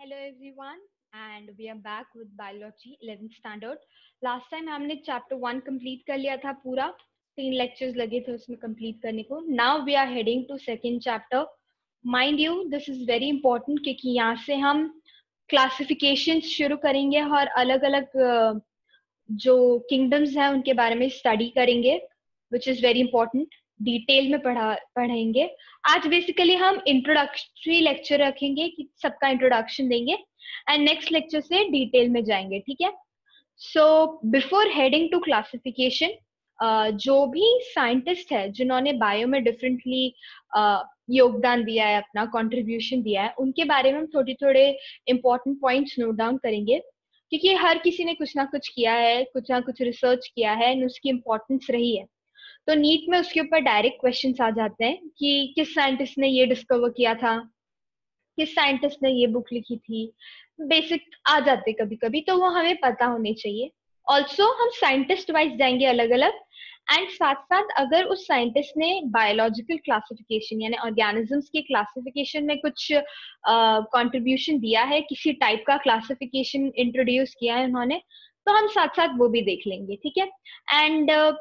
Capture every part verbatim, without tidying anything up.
Hello everyone, and we are back with biology eleventh standard. Last time हमने chapter one complete कर लिया था पूरा, तीन lectures लगे थे उसमें complete करने को. Now we are heading to second chapter. Mind you, this is very important क्योंकि यहाँ से हम classifications शुरू करेंगे और अलग अलग जो kingdoms हैं उनके बारे में study करेंगे, which is very important. Detail में पढ़ा पढ़ेंगे. आज बेसिकली हम इंट्रोडक्टरी लेक्चर रखेंगे कि सबका इंट्रोडक्शन देंगे एंड नेक्स्ट लेक्चर से डिटेल में जाएंगे. ठीक है. So before heading to classification, जो भी साइंटिस्ट है जिन्होंने बायो में डिफरेंटली uh, योगदान दिया है, अपना कंट्रीब्यूशन दिया है, उनके बारे में हम थोड़े थोड़े इंपॉर्टेंट पॉइंट्स नोट डाउन करेंगे क्योंकि हर किसी ने कुछ ना कुछ किया है, कुछ ना कुछ रिसर्च किया है एंड उसकी इम्पोर्टेंस रही है. तो नीट में उसके ऊपर डायरेक्ट क्वेश्चंस आ जाते हैं कि किस साइंटिस्ट ने ये डिस्कवर किया था, किस साइंटिस्ट ने ये बुक लिखी थी, बेसिक आ जाते कभी कभी, तो वो हमें पता होने चाहिए. ऑल्सो हम साइंटिस्ट वाइज जाएंगे अलग अलग एंड साथ साथ अगर उस साइंटिस्ट ने बायोलॉजिकल क्लासिफिकेशन यानी ऑर्गेनिजम्स के क्लासिफिकेशन में कुछ कंट्रीब्यूशन uh, दिया है, किसी टाइप का क्लासिफिकेशन इंट्रोड्यूस किया है उन्होंने, तो हम साथ साथ वो भी देख लेंगे. ठीक है. एंड uh,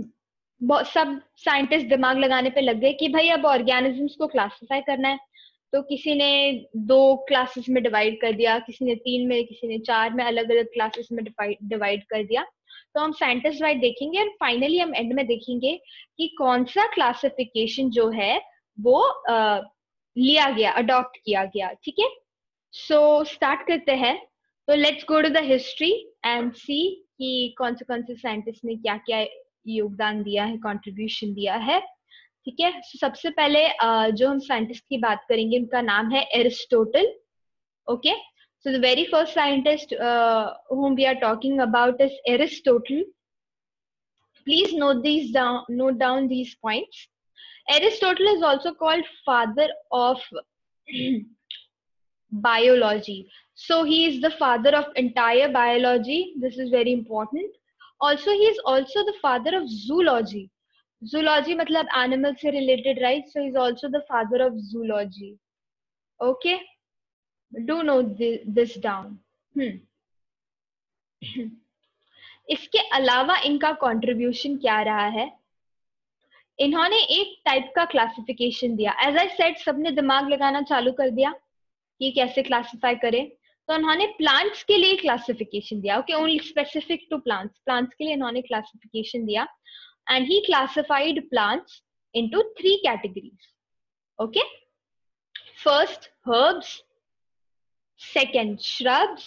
सब साइंटिस्ट दिमाग लगाने पे लग गए कि भाई अब ऑर्गेनिजम्स को क्लासिफाई करना है, तो किसी ने दो क्लासेस में डिवाइड कर दिया, किसी ने तीन में, किसी ने चार में, अलग अलग क्लासेस में डिवाइड कर दिया. तो हम साइंटिस्ट वाइज देखेंगे और फाइनली हम एंड में देखेंगे कि कौन सा क्लासिफिकेशन जो है वो आ, लिया गया, अडॉप्ट किया गया. ठीक है. सो स्टार्ट करते हैं. तो let's go to the history and see कि कौन से कौन से साइंटिस्ट ने क्या क्या योगदान दिया है, कंट्रीब्यूशन दिया है. ठीक है. so, सबसे पहले uh, जो हम साइंटिस्ट की बात करेंगे उनका नाम है Aristotle. Okay. So the very first scientist whom we are talking about is Aristotle. Please note these down, note down these points. Aristotle is also called father of biology. So he is the father of entire biology. This is very important. Also, he is also the father of zoology. Zoology matlab animal se related, right? So he's also the father of zoology. Okay. Do note this down. Hmm. इसके अलावा इनका contribution क्या रहा है? इन्होंने एक type का classification दिया. एज आई सेड, सबने दिमाग लगाना चालू कर दिया कि कैसे क्लासिफाई करें. तो उन्होंने प्लांट्स के लिए क्लासिफिकेशन दिया. Okay, only specific to plants. Plants के लिए इन्होंने क्लासिफिकेशन दिया and he classified plants into three categories. Okay. First, herbs. Second, shrubs.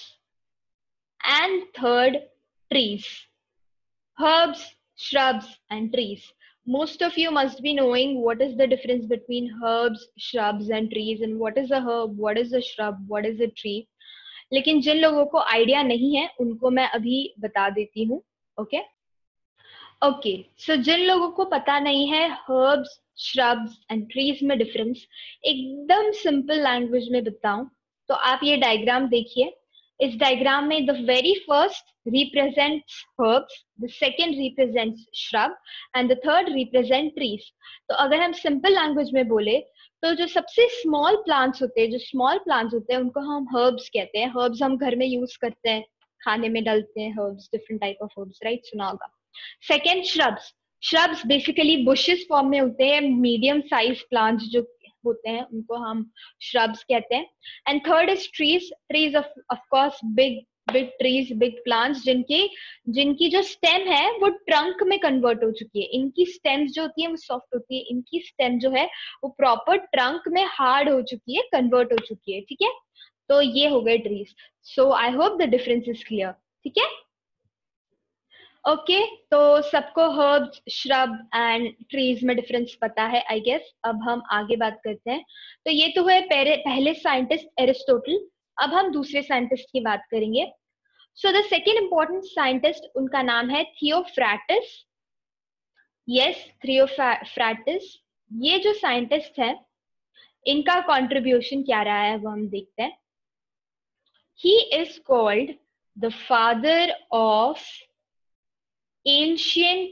And third, trees. Herbs, shrubs, and trees. Most of you must be knowing what is the difference between herbs, shrubs, and trees, and what is a herb, what is a shrub, what is a tree. लेकिन जिन लोगों को idea नहीं है उनको मैं अभी बता देती हूँ. ओके. ओके. सो जिन लोगों को पता नहीं है हर्ब्स, श्रब्स एंड ट्रीज में डिफरेंस, एकदम सिंपल लैंग्वेज में बताऊं तो आप ये डायग्राम देखिए. इस डायग्राम में the very first represents herbs, the second represents shrub and the third represent trees. तो अगर हम सिंपल लैंग्वेज में बोले तो जो सबसे स्मॉल प्लांट्स होते हैं, जो स्मॉल प्लांट्स होते हैं उनको हम हर्ब्स कहते हैं. हर्ब्स हम घर में यूज करते हैं, खाने में डालते हैं herbs, different type of herbs, right? सुना होगा. Second, shrubs. Shrubs basically bushes form में होते हैं, मीडियम साइज प्लांट्स जो होते हैं उनको हम श्रब्स कहते हैं. And third is trees. Trees of course big big trees, big plants जिनके जिनकी जो स्टेम है वो ट्रंक में कन्वर्ट हो चुकी है. इनकी स्टेम्स जो होती है वो सॉफ्ट होती है, इनकी स्टेम जो है वो प्रॉपर ट्रंक में हार्ड हो चुकी है, कन्वर्ट हो चुकी है. ठीक है. तो ये हो गए trees. So I hope the difference is clear. ठीक है. ओके okay, तो सबको हर्ब्स, श्रब एंड ट्रीज में डिफरेंस पता है आई गेस. अब हम आगे बात करते हैं. तो ये तो हुए पहले पहले साइंटिस्ट एरिस्टोटल. अब हम दूसरे साइंटिस्ट की बात करेंगे. So the second important scientist, उनका नाम है थियोफ्रैटस. यस, थियोफ्रैटस. ये जो साइंटिस्ट है इनका कंट्रीब्यूशन क्या रहा है वो हम देखते हैं. He is called the father of ancient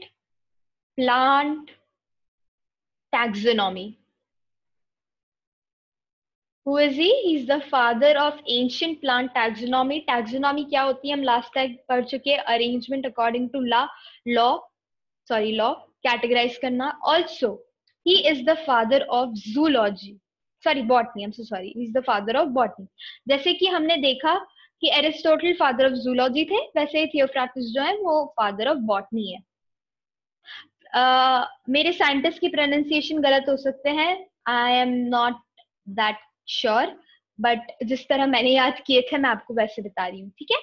plant taxonomy. Who is he? He's the father of ancient plant taxonomy. Taxonomy क्या होती है हम लास्ट टाइम पढ़ चुके हैं. Arrangement according to law, law sorry law categorize करना. Also he is the father of zoology, sorry botany, I am so sorry, he is the father of botany. जैसे कि हमने देखा कि एरिस्टोटल फादर ऑफ जूलॉजी थे, वैसे ही Theophrastus जो है वो फादर ऑफ बॉटनी है. uh, मेरे साइंटिस्ट की प्रोनाउंसिएशन गलत हो सकते हैं, I am not that sure, but जिस तरह मैंने याद किए थे मैं आपको वैसे बता रही हूँ. ठीक है,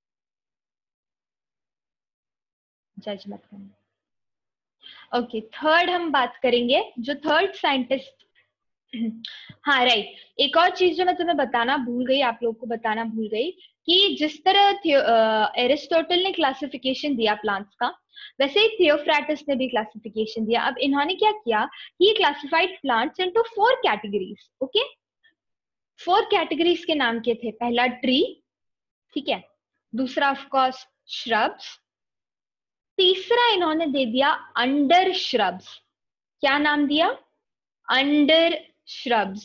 जज मत करना. ओके, थर्ड हम बात करेंगे, जो थर्ड साइंटिस्ट. हाँ राइट right. एक और चीज जो मैं तुम्हें बताना भूल गई, आप लोगों को बताना भूल गई, कि जिस तरह एरिस्टोटल ने क्लासिफिकेशन दिया प्लांट्स का, वैसे ही थियोफ्रास्टस ने भी क्लासिफिकेशन दिया. अब इन्होंने क्या किया, he classified plants into four categories. Okay, four categories के नाम के थे. पहला ट्री, ठीक है, दूसरा ऑफ कोर्स श्रब्स, तीसरा इन्होंने दे दिया अंडर श्रब्स. क्या नाम दिया? Under shrubs.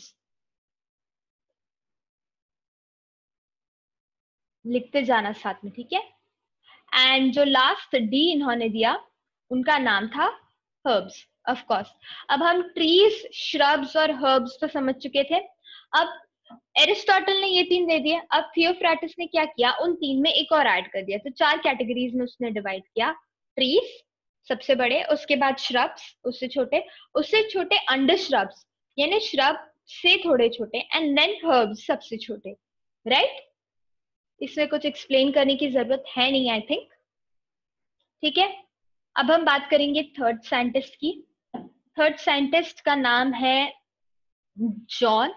लिखते जाना साथ में, ठीक है. एंड जो लास्ट डी इन्होंने दिया, उनका नाम था हर्ब्स. ऑफ कोर्स अब हम ट्रीज, श्रब्स और हर्ब्स तो समझ चुके थे. अब एरिस्टोटल ने ये तीन दे दिए. अब थियोफ्रास्टस ने क्या किया, उन तीन में एक और ऐड कर दिया. तो चार कैटेगरीज में उसने डिवाइड किया. ट्रीज सबसे बड़े, उसके बाद श्रब्स उससे छोटे, उससे छोटे अंडर श्रब्स यानी श्रब से थोड़े छोटे, एंड देन हर्ब्स सबसे छोटे. Right right? इसमें कुछ एक्सप्लेन करने की जरूरत है नहीं, आई थिंक. ठीक है, अब हम बात करेंगे थर्ड साइंटिस्ट की. थर्ड साइंटिस्ट का नाम है जॉन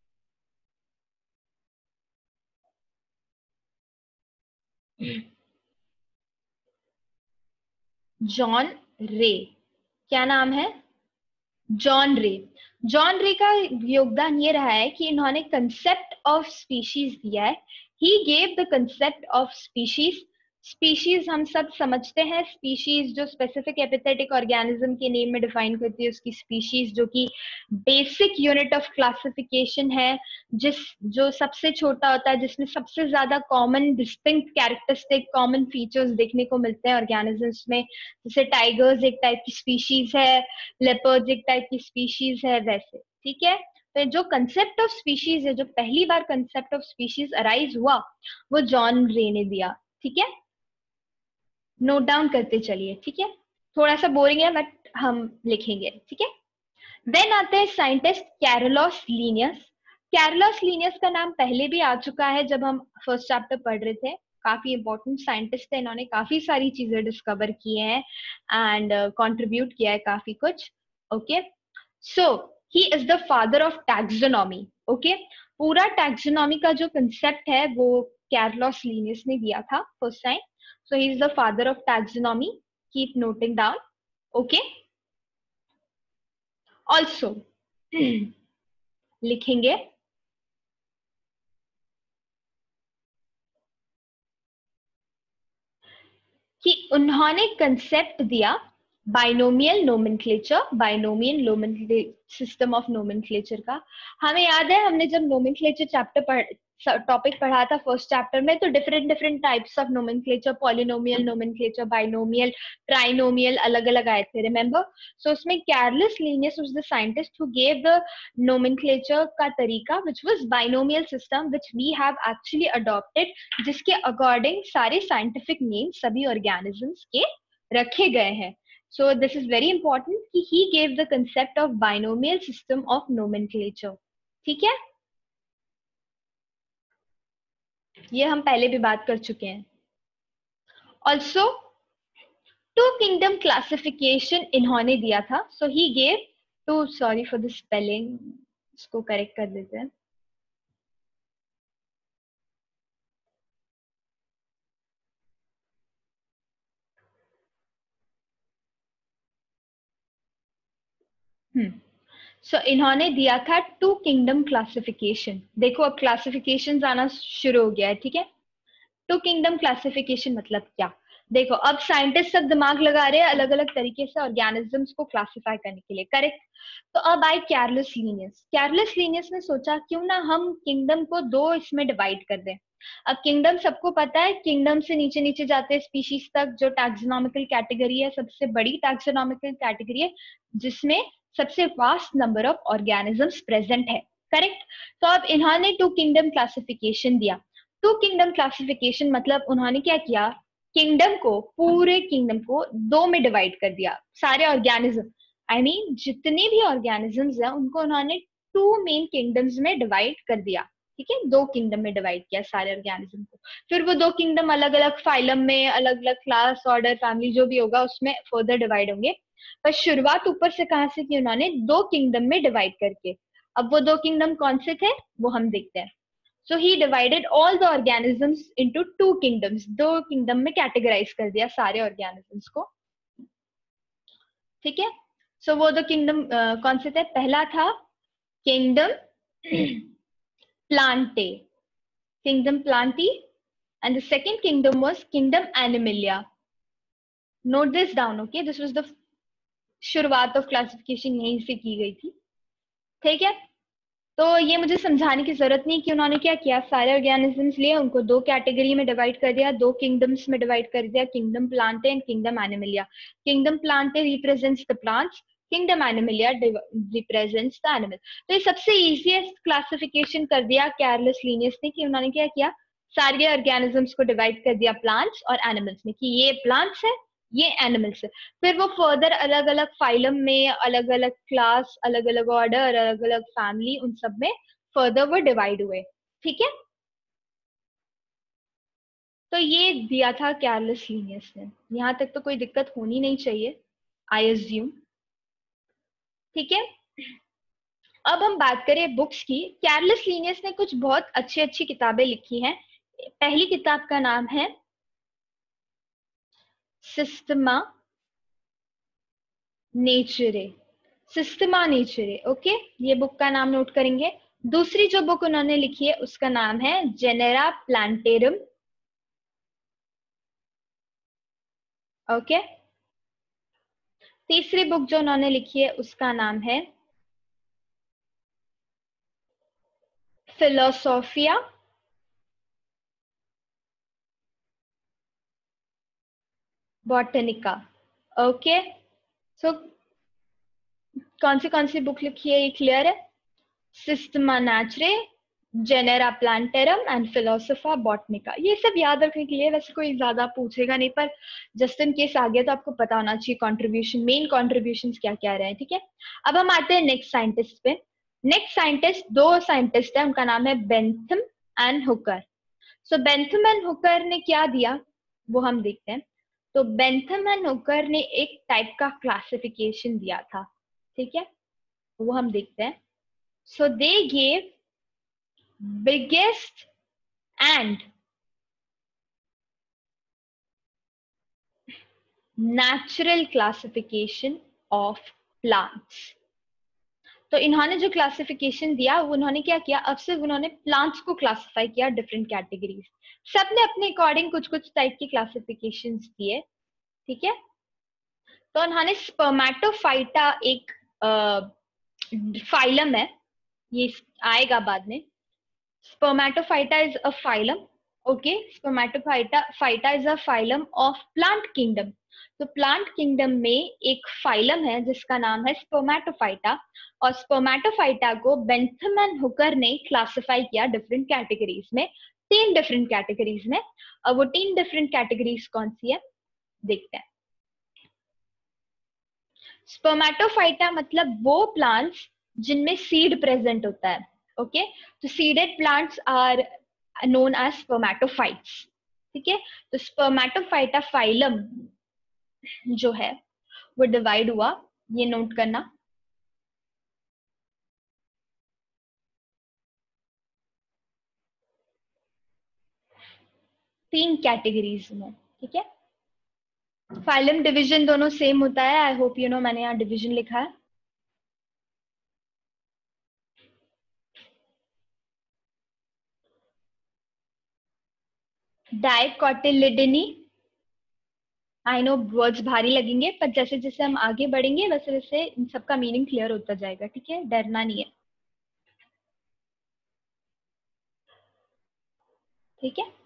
जॉन रे. क्या नाम है? जॉन रे. जॉन रे का योगदान ये रहा है कि इन्होंने कंसेप्ट ऑफ स्पीशीज दिया है. He gave the concept of species. Species हम सब समझते हैं, स्पीशीज जो स्पेसिफिक एपिथेटिक ऑर्गेनिज्म के नेम में डिफाइन करती है उसकी स्पीशीज, जो कि बेसिक यूनिट ऑफ क्लासिफिकेशन है, जिस जो सबसे छोटा होता है, जिसमें सबसे ज्यादा common distinct characteristic common features देखने को मिलते हैं ऑर्गेनिजम्स में. जैसे टाइगर्स एक टाइप की स्पीशीज है, लेपर्ड्स एक टाइप की स्पीशीज है, वैसे. ठीक है, तो जो कंसेप्ट ऑफ स्पीशीज है, जो पहली बार कंसेप्ट ऑफ स्पीशीज अराइज हुआ, वो जॉन रे ने दिया. ठीक है, नोट डाउन करते चलिए. ठीक है, थोड़ा सा बोरिंग है बट हम लिखेंगे. ठीक है, देन आते हैं scientist Carolus Linnaeus. Carolus Linnaeus का नाम पहले भी आ चुका है जब हम फर्स्ट चैप्टर पढ़ रहे थे. काफी इंपॉर्टेंट साइंटिस्ट है, इन्होंने काफी सारी चीजें डिस्कवर की हैं एंड कंट्रीब्यूट किया है काफी कुछ. Okay, so he is the father of taxonomy. Okay, पूरा टैक्सोनॉमी का जो कंसेप्ट है वो कैरोलस लीनियस ने दिया था first time. So he is the father of taxonomy. Keep noting down. Okay. Also, लिखेंगे कि उन्होंने कंसेप्ट दिया binomial nomenclature. Binomial nomenclature, system of nomenclature का. हमें याद है हमने जब नोमेनक्लेचर चैप्टर पढ़ टॉपिक पढ़ा था फर्स्ट चैप्टर में, तो different different types of nomenclature, polynomial nomenclature, binomial, trinomial, अलग अलग आए थे, रिमेंबर. सो उसमें Carolus Linnaeus was the scientist who gave the nomenclature का तरीका, which was binomial system, which we have actually adopted, जिसके अकॉर्डिंग सारे साइंटिफिक नेम सभी ऑर्गेनिजम्स के रखे गए हैं. So this is very important कि he gave the concept of binomial system of nomenclature. ठीक है, ये हम पहले भी बात कर चुके हैं. Also two kingdom classification इन्होंने दिया था. So he gave two, sorry for the spelling, इसको करेक्ट कर देते हैं. हम्म सो so, इन्होंने दिया था टू किंगडम क्लासिफिकेशन. देखो अब क्लासिफिकेशन आना शुरू हो गया है. ठीक है, टू किंगडम क्लासिफिकेशन मतलब क्या? देखो अब साइंटिस्ट सब दिमाग लगा रहे हैं अलग अलग तरीके से ऑर्गेनिजम्स को क्लासिफाई करने के लिए, करेक्ट। तो अब आई कैरलस लीनियस। कैरलस लीनियस ने सोचा क्यों ना हम किंगडम को दो इसमें डिवाइड कर दें। अब किंगडम सबको पता है, किंगडम से नीचे नीचे जाते हैं स्पीशीज तक, जो टैक्सोनॉमिकल कैटेगरी है, सबसे बड़ी टैक्सोनॉमिकल कैटेगरी है जिसमें सबसे vast number of organisms present है, करेक्ट। तो अब इन्होंने टू किंगडम क्लासिफिकेशन दिया। टू किंगडम क्लासिफिकेशन मतलब उन्होंने क्या किया, किंगडम को, पूरे किंगडम को दो में डिवाइड कर दिया। सारे ऑर्गेनिज्म, आई मीन जितने भी ऑर्गेनिजम्स हैं उनको उन्होंने टू मेन किंगडम्स में डिवाइड कर दिया, ठीक है। दो किंगडम में डिवाइड किया सारे ऑर्गेनिज्म को। फिर वो दो किंगडम अलग अलग फाइलम में, अलग अलग क्लास, ऑर्डर, फैमिली जो भी होगा उसमें फर्दर डिवाइड होंगे। पर शुरुआत ऊपर से कहां से की उन्होंने, दो किंगडम में डिवाइड करके। अब वो दो किंगडम कौन से थे वो हम देखते हैं। So he divided all the organisms into two kingdoms. दो किंगडम में कैटेगराइज कर दिया सारे ऑर्गेनिजम्स को, ठीक है। सो so, वो दो किंगडम uh, कौन से थे, पहला था kingdom Plantae, kingdom Plantae, and the second kingdom was kingdom Animalia. Note this down, okay, this was the शुरुआत ऑफ क्लासिफिकेशन यहीं से की गई थी, ठीक है। तो ये मुझे समझाने की जरूरत नहीं कि उन्होंने क्या किया, सारे ऑर्गेनिजम्स लिए उनको दो कैटेगरी में डिवाइड कर दिया, दो किंगडम्स में डिवाइड कर दिया, kingdom Plantae and kingdom Animalia. Kingdom Plantae represents the plants, kingdom Animalia represents the animal. तो ये सबसे इजीएस्ट क्लासिफिकेशन कर दिया कैरलस लीनियस ने, कि उन्होंने क्या किया, सारे ऑर्गेनिजम्स को डिवाइड कर दिया प्लांट्स और एनिमल्स में, कि ये प्लांट्स है ये एनिमल्स है। फिर वो फर्दर अलग अलग फाइलम में, अलग अलग क्लास, अलग अलग ऑर्डर, अलग अलग फैमिली, उन सब में फर्दर वो डिवाइड हुए, ठीक है। तो ये दिया था कैरलस लीनियस ने। यहां तक तो कोई दिक्कत होनी नहीं चाहिए, आई एज्यूम, ठीक है। अब हम बात करें बुक्स की। कैरलस लीनियस ने कुछ बहुत अच्छी अच्छी किताबें लिखी हैं। पहली किताब का नाम है Systema Naturae, Systema Naturae, okay, ये बुक का नाम नोट करेंगे। दूसरी जो बुक उन्होंने लिखी है उसका नाम है जेनेरा प्लांटेरम, ओके। तीसरी बुक जो उन्होंने लिखी है उसका नाम है फिलोसोफिया बॉटनिका, ओके। सो कौन सी कौन सी बुक लिखी है ये क्लियर है, Systema Naturae, Genera Plantarum and Philosophia Botanica. ये सब याद रखने के लिए, वैसे कोई ज्यादा पूछेगा नहीं, पर जस्ट इन केस आ गया तो आपको पता होना चाहिए कंट्रीब्यूशन, मेन कंट्रीब्यूशन क्या क्या रहे हैं, ठीक है। अब हम आते हैं नेक्स्ट साइंटिस्ट पे। नेक्स्ट साइंटिस्ट, दो साइंटिस्ट है, उनका नाम है Bentham and Hooker. So Bentham and Hooker ने क्या दिया वो हम देखते हैं। तो बेंथम एंड हुकर ने एक टाइप का क्लासिफिकेशन दिया था, ठीक है, वो हम देखते हैं। So they gave biggest and natural classification of plants। तो इन्होंने जो क्लासिफिकेशन दिया वो उन्होंने क्या किया, अब सिर्फ उन्होंने प्लांट्स को क्लासिफाई किया डिफरेंट कैटेगरीज। सबने अपने अकॉर्डिंग कुछ कुछ टाइप की क्लासिफिकेशन दिए, ठीक है। तो उन्होंने स्पर्मेटोफाइटा एक फाइलम है, ये आएगा बाद में। Spermatophyta is a phylum. Okay, Spermatophyta phyta is a phylum of plant kingdom. तो प्लांट किंगडम में एक फाइलम है जिसका नाम है स्पर्मेटोफाइटा, और स्पर्मेटोफाइटा को बेंथम एंड हुकर ने क्लासिफाई किया डिफरेंट कैटेगरीज में, तीन डिफरेंट कैटेगरीज में। और वो तीन डिफरेंट कैटेगरीज कौन सी है देखते हैं। स्पर्मेटोफाइटा मतलब वो प्लांट्स जिनमें सीड प्रेजेंट होता है, ओके। तो seeded plants are known as spermatophytes, ठीक है। तो स्पर्मेटोफाइटा फाइलम जो है वो डिवाइड हुआ, ये नोट करना, तीन कैटेगरीज में, ठीक है। फाइलम डिवीजन दोनों सेम होता है, आई होप यू नो, मैंने यहाँ डिवीजन लिखा है। डाइकोटिलिडनी, आई नो वर्ड्स भारी लगेंगे, पर जैसे जैसे हम आगे बढ़ेंगे वैसे वैसे इन सबका मीनिंग क्लियर होता जाएगा, ठीक है, डरना नहीं है, ठीक है।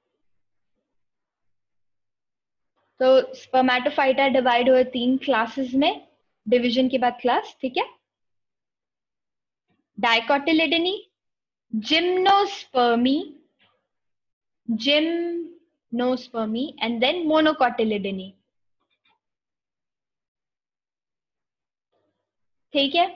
तो स्पर्मेटोफाइटा डिवाइड हुए तीन क्लासेस में, डिवीजन के बाद क्लास, ठीक है। Dicotyledonae, Gymnospermae, Gymnospermae and then Monocotyledonae, ठीक है।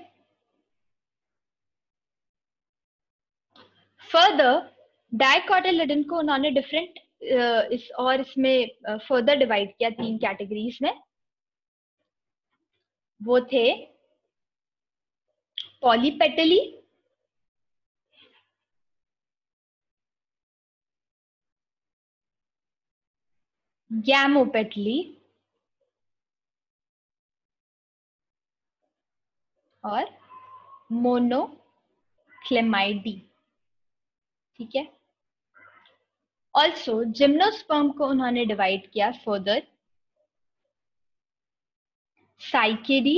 फर्दर डाइकोटिलिडन को उन्होंने डिफरेंट इस और इसमें फर्दर uh, डिवाइड किया तीन कैटेगरीज में। वो थे पॉलीपेटली, गैमोपेटली और मोनोक्लेमाइडी, ठीक है। ऑल्सो जिम्नोस्पर्म को उन्होंने डिवाइड किया फर्दर साइकेडी,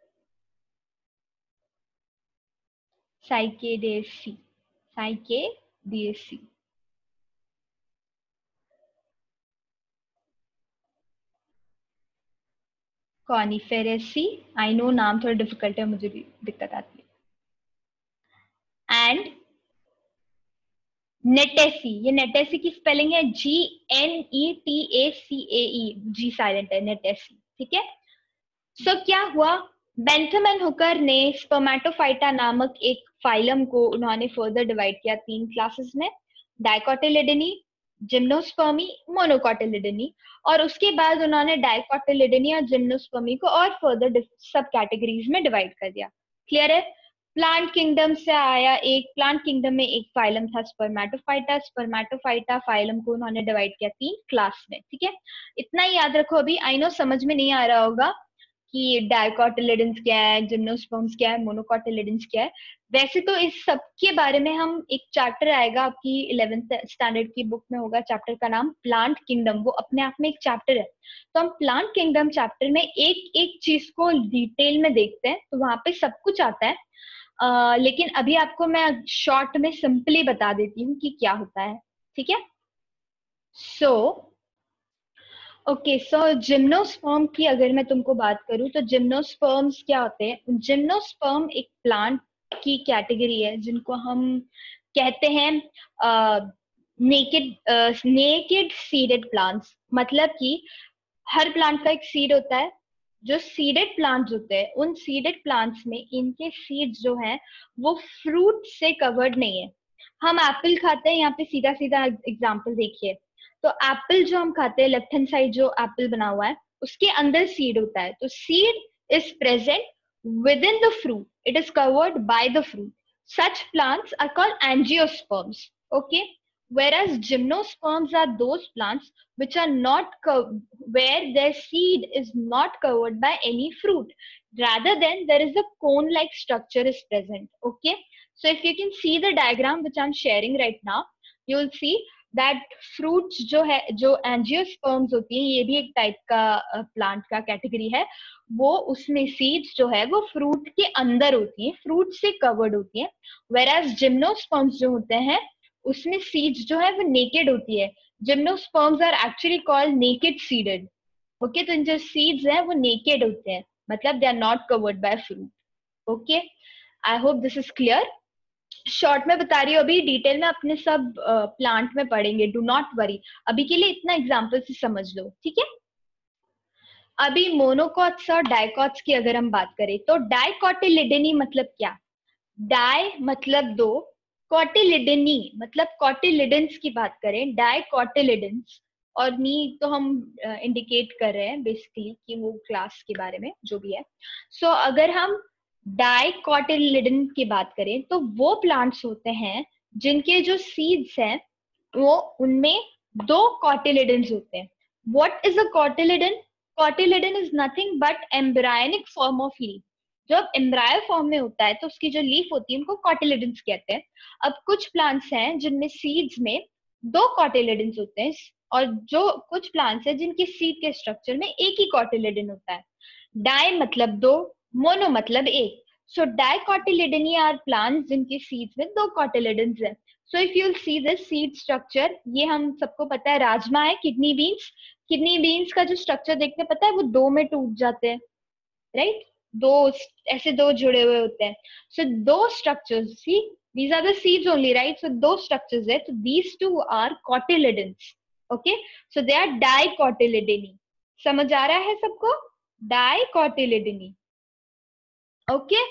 साइकेडेसी, साइकेडेसी, कॉनिफेरेसी, आई नो नाम थोड़ा डिफिकल्ट है, मुझे भी दिक्कत आती है, एंड नेटेसी। ये नेटेसी की स्पेलिंग है G N E T A C A E, G silent है, नेटेसी, ठीक है। सो so, क्या हुआ, बेंथम एंड हुकर ने स्पर्मेटोफाइटा नामक एक फाइलम को उन्होंने फर्दर डिवाइड किया तीन क्लासेस में, डाइकोटिलिडनी, जिम्नोस्पर्मी, मोनोकोटिलिडनी, और उसके बाद उन्होंने डाइकोटिलिडनी और जिम्नोस्पर्मी को और फर्दर सब कैटेगरीज में डिवाइड कर दिया। क्लियर है। प्लांट किंगडम से आया एक, प्लांट किंगडम में एक फाइलम था स्पर्मेटोफाइटा, स्पर्मेटोफाइटा फाइलम को उन्होंने डिवाइड किया तीन क्लास में, ठीक है। इतना ही याद रखो। अभी आई नो समझ में नहीं आ रहा होगा कि डाइकोटिलिडन्स क्या है, जिम्नोस्पर्म्स क्या है, मोनोकोटिलिडन्स क्या है। वैसे तो इस सब के बारे में हम, एक चैप्टर आएगा आपकी इलेवेंथ स्टैंडर्ड की बुक में होगा, चैप्टर का नाम प्लांट किंगडम, वो अपने आप में एक चैप्टर है। तो हम प्लांट किंगडम चैप्टर में एक एक चीज को डिटेल में देखते हैं, तो वहां पे सब कुछ आता है। uh, लेकिन अभी आपको मैं शॉर्ट में सिंपली बता देती हूँ कि क्या होता है, ठीक है। So so, okay, so gymnosperm की अगर मैं तुमको बात करूं तो जिम्नोस्पर्म्स क्या होते हैं। जिम्नोस्पर्म एक प्लांट की कैटेगरी है जिनको हम कहते हैं नेकेड नेकेड सीडेड प्लांट्स। मतलब कि हर प्लांट का एक सीड होता है। जो सीडेड प्लांट्स होते हैं, उन सीडेड प्लांट्स में इनके सीड्स जो हैं वो फ्रूट से कवर्ड नहीं है। हम एप्पल खाते हैं, यहाँ पे सीधा सीधा एग्जांपल देखिए। तो एप्पल जो हम खाते हैं, लेफ्ट हैंड साइड जो एप्पल बना हुआ है उसके अंदर सीड होता है। तो seed is present within the fruit, it is covered by the fruit. Such plants are called angiosperms. Okay, whereas gymnosperms are those plants which are not where their seed is not covered by any fruit. Rather than there is a cone-like structure is present. Okay, so if you can see the diagram which I'm sharing right now, you will see that fruits जो है, जो angiosperms होती हैं, ये भी एक type का plant का कैटेगरी है। वो उसमें सीड्स जो है वो फ्रूट के अंदर होती हैं, फ्रूट से कवर्ड होती हैं। वेराज जिम्नोस्पर्म्स जो होते हैं उसमें सीड्स जो है वो नेकेड होती है। Gymnosperms are actually called naked seeded. Okay, तो जो सीड्स हैं वो नेकेड होते हैं, मतलब they are not covered by fruit. Okay, I hope this is clear. Short में बता रही हूँ, अभी डिटेल में अपने सब प्लांट uh, में पढ़ेंगे, डू नॉट वरी। अभी के लिए इतना एग्जाम्पल से समझ लो, ठीक है। अभी मोनोकॉट्स और डाइकॉट्स की अगर हम बात करें तो डाइकोटिलिडनी मतलब क्या। डाई मतलब दो, कॉटिलिडनी मतलब कॉटिलिडन्स की बात करें, डाइकोटिलिडन्स, और नी तो हम इंडिकेट uh, कर रहे हैं बेसिकली कि वो क्लास के बारे में जो भी है। सो so, अगर हम डाइकोटिलिडन की बात करें तो वो प्लांट्स होते हैं जिनके जो सीड्स हैं वो उनमें दो कॉटिलिडन्स होते हैं। What is a cotyledon? Cotyledon is nothing but embryonic form of leaf. जब एम्ब्रायो फॉर्म में होता है तो उसकी जो लीफ होती है उनको कॉटिलिडन्स कहते हैं। अब कुछ प्लांट्स हैं जिनमें सीड्स में दो कॉटिलिडन्स होते हैं, और जो कुछ प्लांट्स है जिनकी सीड के स्ट्रक्चर में एक ही कॉटिलेडन होता है। डाई मतलब दो, मोनो मतलब एक। सो डाइकोटिलेडनी आर प्लांट्स जिनकी सीड्स में दो कॉटिलेडन्स है। So if you will see this seed structure, ये हम सबको पता है राजमा है, किडनी बीन्स, किडनी बीन्स का जो स्ट्रक्चर देखते पता है वो दो में टूट जाते हैं, राइट? दो ऐसे दो जुड़े हुए होते हैं। सो दो structures, see these are the seeds only, right? So those structures है, so these two are cotyledons. Okay, so they are dicotyledony. समझ आ रहा है सबको? Dicotyledony. Okay.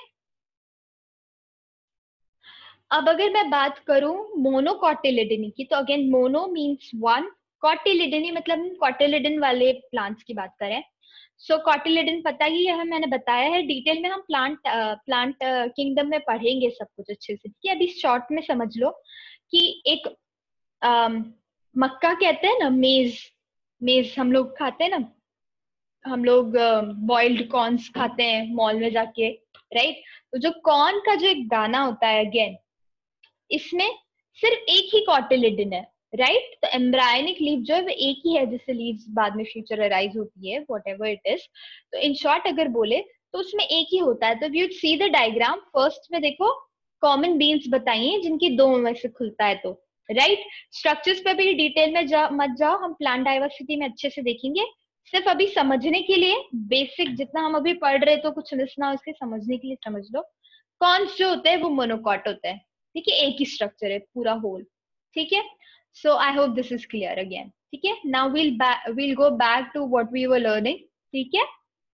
अब अगर मैं बात करूं मोनोकॉटिलिडनी की, तो again mono means one, cotyledonae मतलब हम कॉटिलिडन वाले प्लांट्स की बात करें। सो so, कॉटिलिडन पता ही है, मैंने बताया है, डिटेल में हम प्लांट प्लांट किंगडम में पढ़ेंगे सब कुछ अच्छे से। ठीक है, अभी शॉर्ट में समझ लो कि एक uh, मक्का कहते हैं ना, मेज, मेज हम लोग खाते हैं ना, हम लोग बॉइल्ड uh, कॉर्न्स खाते हैं मॉल में जाके, राइट? तो जो कॉर्न का जो एक दाना होता है, अगेन इसमें सिर्फ एक ही कॉटिलिडन है, राइट? तो एम्ब्रायनिक लीफ जो है वो एक ही है, जिससे लीव्स बाद में फ्यूचराइज होती है, व्हाटएवर इट इज। तो इन शॉर्ट अगर बोले तो उसमें एक ही होता है। तो you see the diagram, first में देखो कॉमन बीन्स बताइए जिनकी दो में से खुलता है, तो राइट। स्ट्रक्चर्स पे भी डिटेल में जा मत जाओ, हम प्लांट डाइवर्सिटी में अच्छे से देखेंगे। सिर्फ अभी समझने के लिए बेसिक जितना हम अभी पढ़ रहे तो कुछ मिस ना हो, इसके समझने के लिए समझ लो। कॉन्स जो होते हैं वो मोनोकॉट होते हैं, ठीक है, एक ही स्ट्रक्चर है पूरा होल, ठीक है। So I hope this is clear again, ठीक है। Now we'll we'll go back to what we were learning, ठीक है।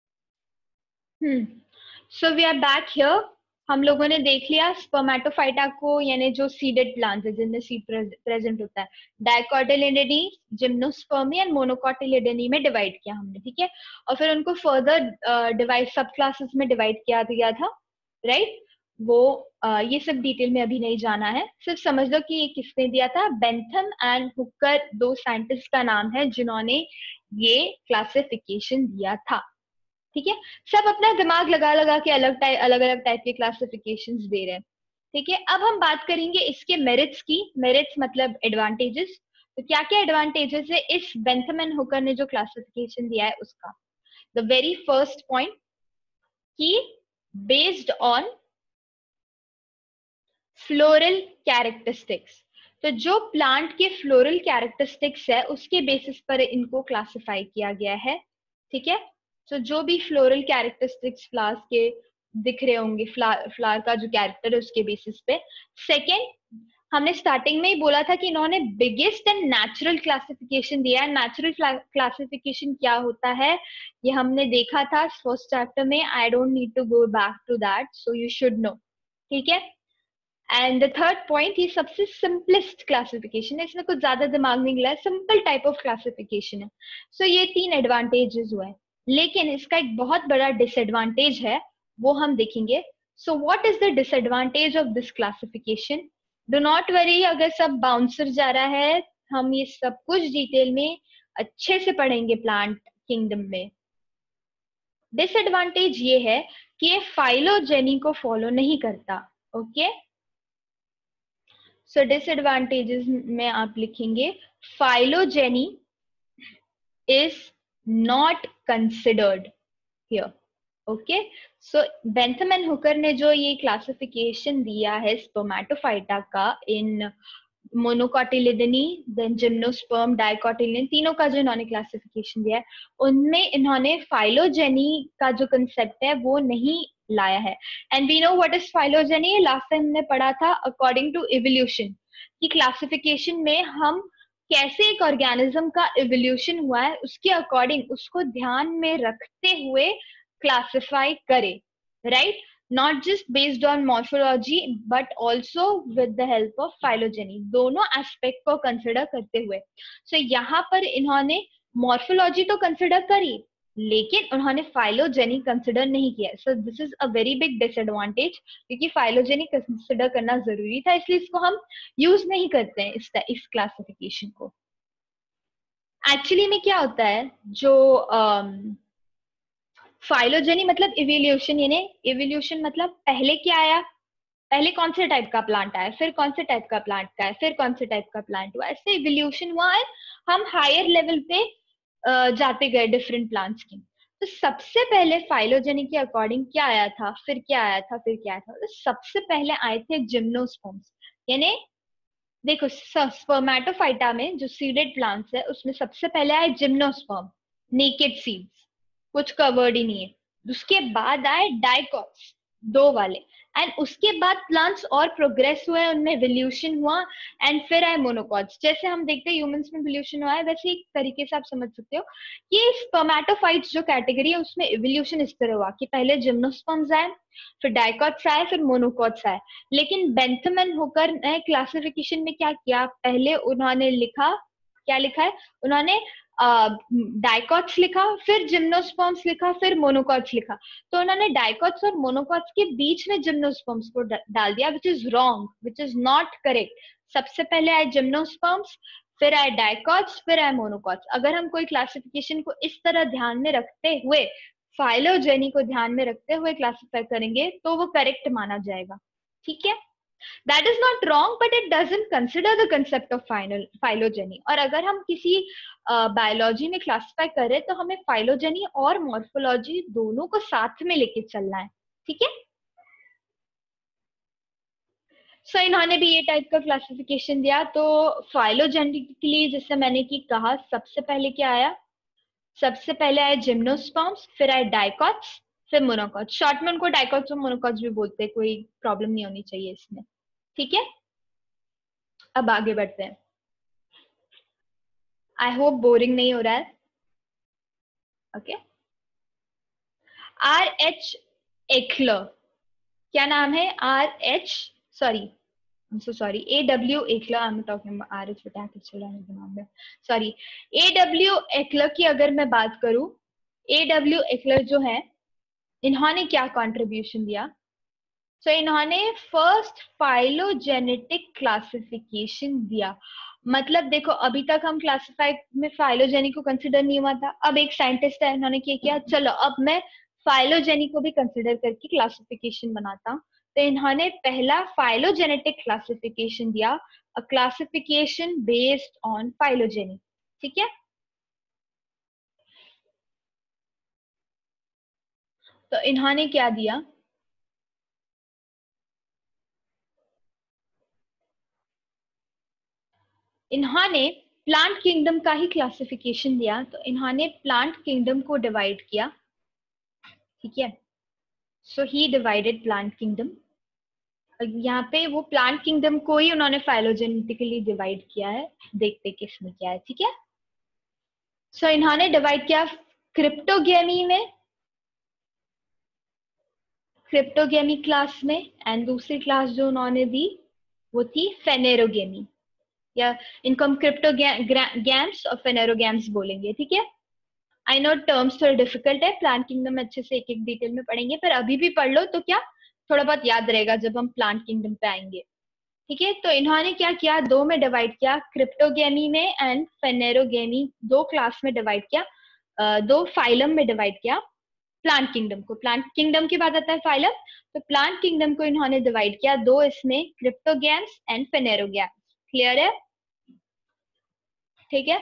Hmm so we are back here. हम लोगों ने देख लिया स्पर्मेटोफाइटा को, यानी जो सीडेड प्लांट्स है जिनमें सीड प्रेजेंट होता है, डाइकोटिलिडनी, जिम्नोस्पर्मी एंड मोनोकोटिलिडनी में डिवाइड किया हमने, ठीक है। और फिर उनको फर्दर डिवाइड सब क्लासेस में डिवाइड किया गया था, राइट। वो uh, ये सब डिटेल में अभी नहीं जाना है, सिर्फ समझ लो कि ये किसने दिया था, बेंथम एंड हुकर, दो साइंटिस्ट का नाम है जिन्होंने ये क्लासिफिकेशन दिया था, ठीक है। सब अपना दिमाग लगा लगा के अलग टाइप अलग अलग टाइप के क्लासिफिकेशंस दे रहे हैं, ठीक है। अब हम बात करेंगे इसके मेरिट्स की। मेरिट्स मतलब एडवांटेजेस। तो क्या क्या एडवांटेजेस है इस बेंथम एंड हुकर ने जो क्लासिफिकेशन दिया है उसका? द वेरी फर्स्ट पॉइंट कि बेस्ड ऑन फ्लोरल कैरेक्टरिस्टिक्स, तो जो प्लांट के फ्लोरल कैरेक्टरिस्टिक्स है उसके बेसिस पर इनको क्लासिफाई किया गया है, ठीक है। तो जो भी फ्लोरल कैरेक्टरिस्टिक्स फ्लावर्स के दिख रहे होंगे, फ्लावर फ्लावर का जो कैरेक्टर है उसके बेसिस पे। सेकेंड, हमने स्टार्टिंग में ही बोला था कि इन्होंने बिगेस्ट एंड नेचुरल क्लासिफिकेशन दिया है। नेचुरल क्लासिफिकेशन क्या होता है ये हमने देखा था फर्स्ट चैप्टर में, I don't need to go back to that, so you should know, ठीक है। एंड द थर्ड पॉइंट, ये सबसे सिंपलेस्ट क्लासिफिकेशन है, इसमें कुछ ज्यादा दिमाग नहीं लगा, सिंपल टाइप ऑफ क्लासिफिकेशन है। सो so, ये तीन एडवांटेजेस हुए, लेकिन इसका एक बहुत बड़ा डिसएडवांटेज है, वो हम देखेंगे। So what is the disadvantage of this classification? Do not worry, अगर सब बाउंसर जा रहा है, हम ये सब कुछ डिटेल में अच्छे से पढ़ेंगे प्लांट किंगडम में। डिसएडवांटेज ये है कि ये फाइलोजेनी को फॉलो नहीं करता, ओके। सो डिसएडवांटेजेस में आप लिखेंगे phylogeny is not considered here, okay. So Bentham and Hooker ने जो ये क्लासिफिकेशन दिया है स्पर्मेटोफाइटा का इन मोनोकोटिलिडनी, देन जिम्नोस्पर्म, डाइकोटिलिडनी, तीनों का जो इन्होंने क्लासिफिकेशन दिया है उनमें इन्होंने फाइलोजेनी का जो कंसेप्ट है वो नहीं लाया है। And we know what is phylogeny, last time हमने पढ़ा था अकॉर्डिंग टू इवोल्यूशन की क्लासिफिकेशन में हम कैसे एक ऑर्गेनिज्म का इवोल्यूशन हुआ है उसके अकॉर्डिंग उसको ध्यान में रखते हुए क्लासिफाई करे, right. Not just based on morphology but also with the help of phylogeny, दोनों एस्पेक्ट को कंसिडर करते हुए। सो so, यहाँ पर इन्होंने मॉर्फोलॉजी तो कंसिडर करी लेकिन उन्होंने फाइलोजेनी कंसिडर नहीं किया। So this is a very big disadvantage, क्योंकि फाइलोजेनी कंसिडर करना जरूरी था, इसलिए इसको हम यूज नहीं करते हैं इस इस क्लासिफिकेशन को। एक्चुअली में क्या होता है, जो फाइलोजेनी um, मतलब इवोल्यूशन, यानी इवोल्यूशन मतलब पहले क्या आया, पहले कौन से टाइप का प्लांट आया, फिर कौन से टाइप का प्लांट का है, फिर कौन से टाइप का प्लांट हुआ, ऐसे इवोल्यूशन हुआ है। हम हायर लेवल पे जाते गए डिफरेंट प्लांट्स की। तो सबसे पहले फाइलोजेनी के अकॉर्डिंग क्या आया था, फिर क्या आया था, फिर क्या आया था, तो सबसे पहले आए थे जिम्नोस्पर्म्स। यानी देखो स्पर्मेटोफाइटा में जो सीडेड प्लांट्स है उसमें सबसे पहले आए जिम्नोस्पर्म, नेकेड सीड्स, कुछ कवर्ड ही नहीं है। उसके बाद आए डाइकॉट्स, दो वाले, एंड उसके बाद प्लांट्स और प्रोग्रेस हुए, उनमें इवोल्यूशन हुआ, एंड फिर आए मोनोकॉट्स। जैसे हम देखते हैं ह्यूमंस में इवोल्यूशन हुआ है, वैसे एक तरीके से आप समझ सकते हो कि स्पर्मेटोफाइट्स जो कैटेगरी है उसमें इवोल्यूशन इस तरह हुआ कि पहले जिम्नोस्पर्म्स आए, फिर डाइकॉट्स आए, फिर मोनोकॉट्स आए। लेकिन बेंथमैन होकर ने क्लासिफिकेशन में क्या किया, पहले उन्होंने लिखा, क्या लिखा है उन्होंने, डाइकॉट्स लिखा, फिर जिम्नोस्पर्म्स लिखा, फिर मोनोकॉट्स लिखा। तो उन्होंने डाइकॉट्स और मोनोकॉट्स के बीच में जिम्नोस्पर्म्स को डाल दिया, which is wrong, which is not correct. सबसे पहले आए जिम्नोस्पर्म्स, फिर आए डाइकॉट्स, फिर आए मोनोकॉट्स। अगर हम कोई क्लासिफिकेशन को इस तरह ध्यान में रखते हुए, फाइलोजेनी को ध्यान में रखते हुए क्लासिफाई करेंगे तो वो करेक्ट माना जाएगा। ठीक है, that is not wrong but it doesn't consider the concept of final phylogeny. और अगर हम किसी बायोलॉजी uh, में क्लासिफाई करें तो हमें फाइलोजेनी और मॉर्फोलॉजी दोनों को साथ में लेके चलना है। ठीक है, सो so, इन्होंने भी ये टाइप का क्लासिफिकेशन दिया। तो फाइलोजेनेटिकली जैसे मैंने की कहा, सबसे पहले क्या आया, सबसे पहले आए जिम्नोस्पर्म्स, फिर आए डाइकॉट्स, फिर मोनोकॉट्स। शॉर्ट में उनको डाइकॉट्स और मोनोकॉट्स भी बोलते हैं, कोई प्रॉब्लम नहीं होनी चाहिए इसमें। ठीक है, अब आगे बढ़ते हैं। आई होप बोरिंग नहीं हो रहा है। ओके, आर एच एक्लर, क्या नाम है, R H, sorry so sorry, A W Eichler, I am talking R H, बता के चला है दिमाग में, सॉरी। ए डब्ल्यू एक्लर की अगर मैं बात करूं, ए डब्ल्यू एक्लर जो है, इन्होंने क्या कंट्रीब्यूशन दिया। सो so, इन्होंने फर्स्ट फाइलोजेनेटिक क्लासिफिकेशन दिया। मतलब देखो, अभी तक हम क्लासिफाई में फाइलोजेनी को कंसिडर नहीं हुआ था। अब एक साइंटिस्ट है, इन्होंने क्या किया, चलो अब मैं फाइलोजेनी को भी कंसिडर करके क्लासिफिकेशन बनाता हूँ। तो इन्होंने पहला फाइलोजेनेटिक क्लासिफिकेशन दिया, a classification based on phylogeny. ठीक है, तो इन्होंने क्या दिया, इन्होंने प्लांट किंगडम का ही क्लासिफिकेशन दिया। तो इन्होंने प्लांट किंगडम को डिवाइड किया। ठीक है, so he divided plant kingdom. यहाँ पे वो प्लांट किंगडम को ही उन्होंने फाइलोजेनेटिकली डिवाइड किया है। देखते किसमें क्या है। ठीक है, सो so, इन्होंने डिवाइड किया क्रिप्टोगेमी में, क्रिप्टोगेमी क्लास में, एंड दूसरी क्लास जो उन्होंने दी वो थी फेनेरोगेमी, या इनको हम क्रिप्टोगैम्स और फेनेरोगैम्स बोलेंगे। ठीक है, आई नो टर्म्स थोड़े डिफिकल्ट है, प्लांट किंगडम में अच्छे से एक एक डिटेल में पढ़ेंगे, पर अभी भी पढ़ लो तो क्या थोड़ा बहुत याद रहेगा जब हम प्लांट किंगडम पे आएंगे। ठीक है, तो इन्होंने क्या किया, दो में डिवाइड किया, क्रिप्टोगेमी में एंड फेनेरोगेमी, दो क्लास में डिवाइड किया, दो फाइलम में डिवाइड किया प्लांट किंगडम को। प्लांट किंगडम की बात आता है फाइलम, तो प्लांट किंगडम को इन्होंने डिवाइड किया दो, इसमें क्रिप्टोगैम्स एंड फेनेरोगैम्स। क्लियर है? ठीक है,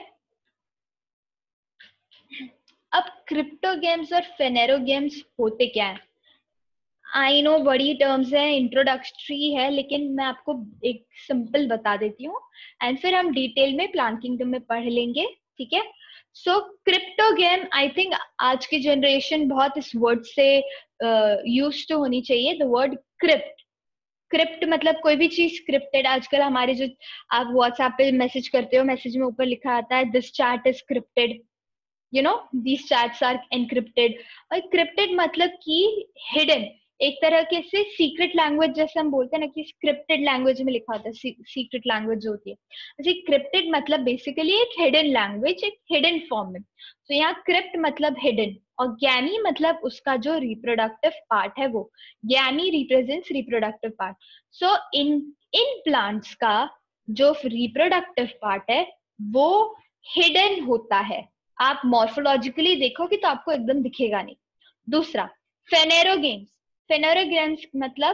अब क्रिप्टोगेम्स और फेनेरोगेम्स होते क्या है। आई नो बड़ी टर्म्स है, इंट्रोडक्टरी है, लेकिन मैं आपको एक सिंपल बता देती हूँ, एंड फिर हम डिटेल में प्लांट किंगडम में पढ़ लेंगे। ठीक है, सो क्रिप्टोगेम, आई थिंक आज की जनरेशन बहुत इस वर्ड से यूज टू होनी चाहिए, द वर्ड क्रिप्ट। क्रिप्ट मतलब कोई भी चीज क्रिप्टेड। आजकल हमारे जो आप व्हाट्सएप पे मैसेज करते हो, मैसेज में ऊपर लिखा आता है this chat is crypted, you know these chats are encrypted. और क्रिप्टेड मतलब कि हिडन, एक तरह के से सीक्रेट लैंग्वेज, जैसे हम बोलते हैं ना कि स्क्रिप्टेड लैंग्वेज में लिखा होता है, सीक्रेट लैंग्वेज जो होती है, ऐसे क्रिप्टेड मतलब बेसिकली एक हिडन लैंग्वेज, एक हिडन फॉर्म में। तो यहाँ क्रिप्ट मतलब हिडन, और गैमी मतलब उसका जो रिप्रोडक्टिव पार्ट है, वो gamy represents reproductive part. So इन इन प्लांट्स का जो रिप्रोडक्टिव पार्ट है वो हिडन होता है। आप मॉर्फोलॉजिकली देखोगे तो आपको एकदम दिखेगा नहीं। दूसरा, फेनेरोगेम्स, फेनेरोगेम्स मतलब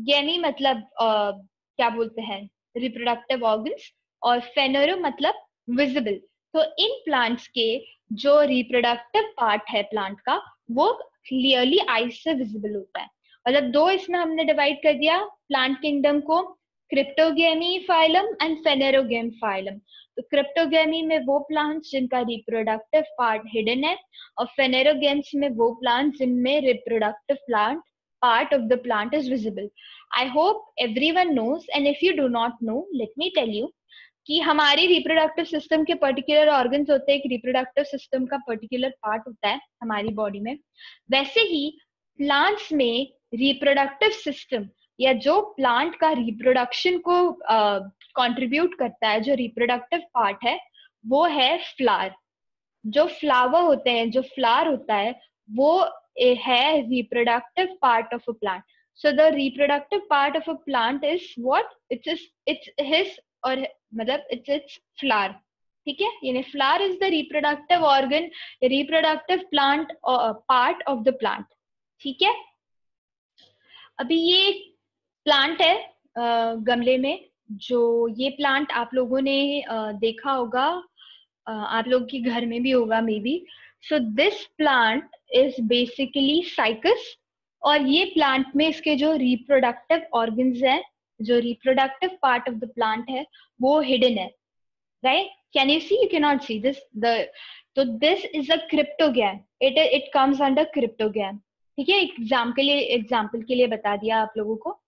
गेमी मतलब uh, क्या बोलते हैं, रिप्रोडक्टिव ऑर्गन्स, और फेनेरो मतलब विजिबल। तो इन प्लांट्स के जो रिप्रोडक्टिव पार्ट है प्लांट का, वो क्लियरली आईज से विजिबल होता है। मतलब दो इसमें हमने डिवाइड कर दिया प्लांट किंगडम को, cryptogamae phylum and phanerogam phylum. तो क्रिप्टोगेमी में वो प्लांट्स जिनका रिप्रोडक्टिव पार्ट हिडन है, और फेनेरोगेम्स में वो प्लांट्स जिनमें reproductive plant part of the plant is visible. I hope everyone knows, and if you do not know, let me tell you कि हमारी रिप्रोडक्टिव सिस्टम के पर्टिकुलर ऑर्गन्स होते हैं, एक रिप्रोडक्टिव सिस्टम का पर्टिकुलर पार्ट होता है हमारी बॉडी में। वैसे ही प्लांट्स में रिप्रोडक्टिव सिस्टम या जो प्लांट का रिप्रोडक्शन को कंट्रीब्यूट uh, करता है, जो रिप्रोडक्टिव पार्ट है, वो है फ्लावर। जो फ्लावर होते हैं, जो फ्लावर होता है, वो है reproductive part of a plant. So the reproductive part of a plant is what? It's his, it's his or मतलब it's its flower. ठीक है, यानी flower is the reproductive organ, reproductive plant uh, part of the plant. ठीक है, अभी ये plant है uh, गमले में। जो ये प्लांट आप लोगों ने uh, देखा होगा, uh, आप लोग के घर में भी होगा maybe. So this plant is basically Cycas, और ये प्लांट में इसके जो रिप्रोडक्टिव ऑर्गन्स हैं, जो reproductive part of the plant है, वो हिडन है, right? Can you see? You can not see this the तो this is a cryptogam, it it comes under cryptogam. ठीक है, एग्जाम के लिए एग्जाम्पल के लिए बता दिया आप लोगों को।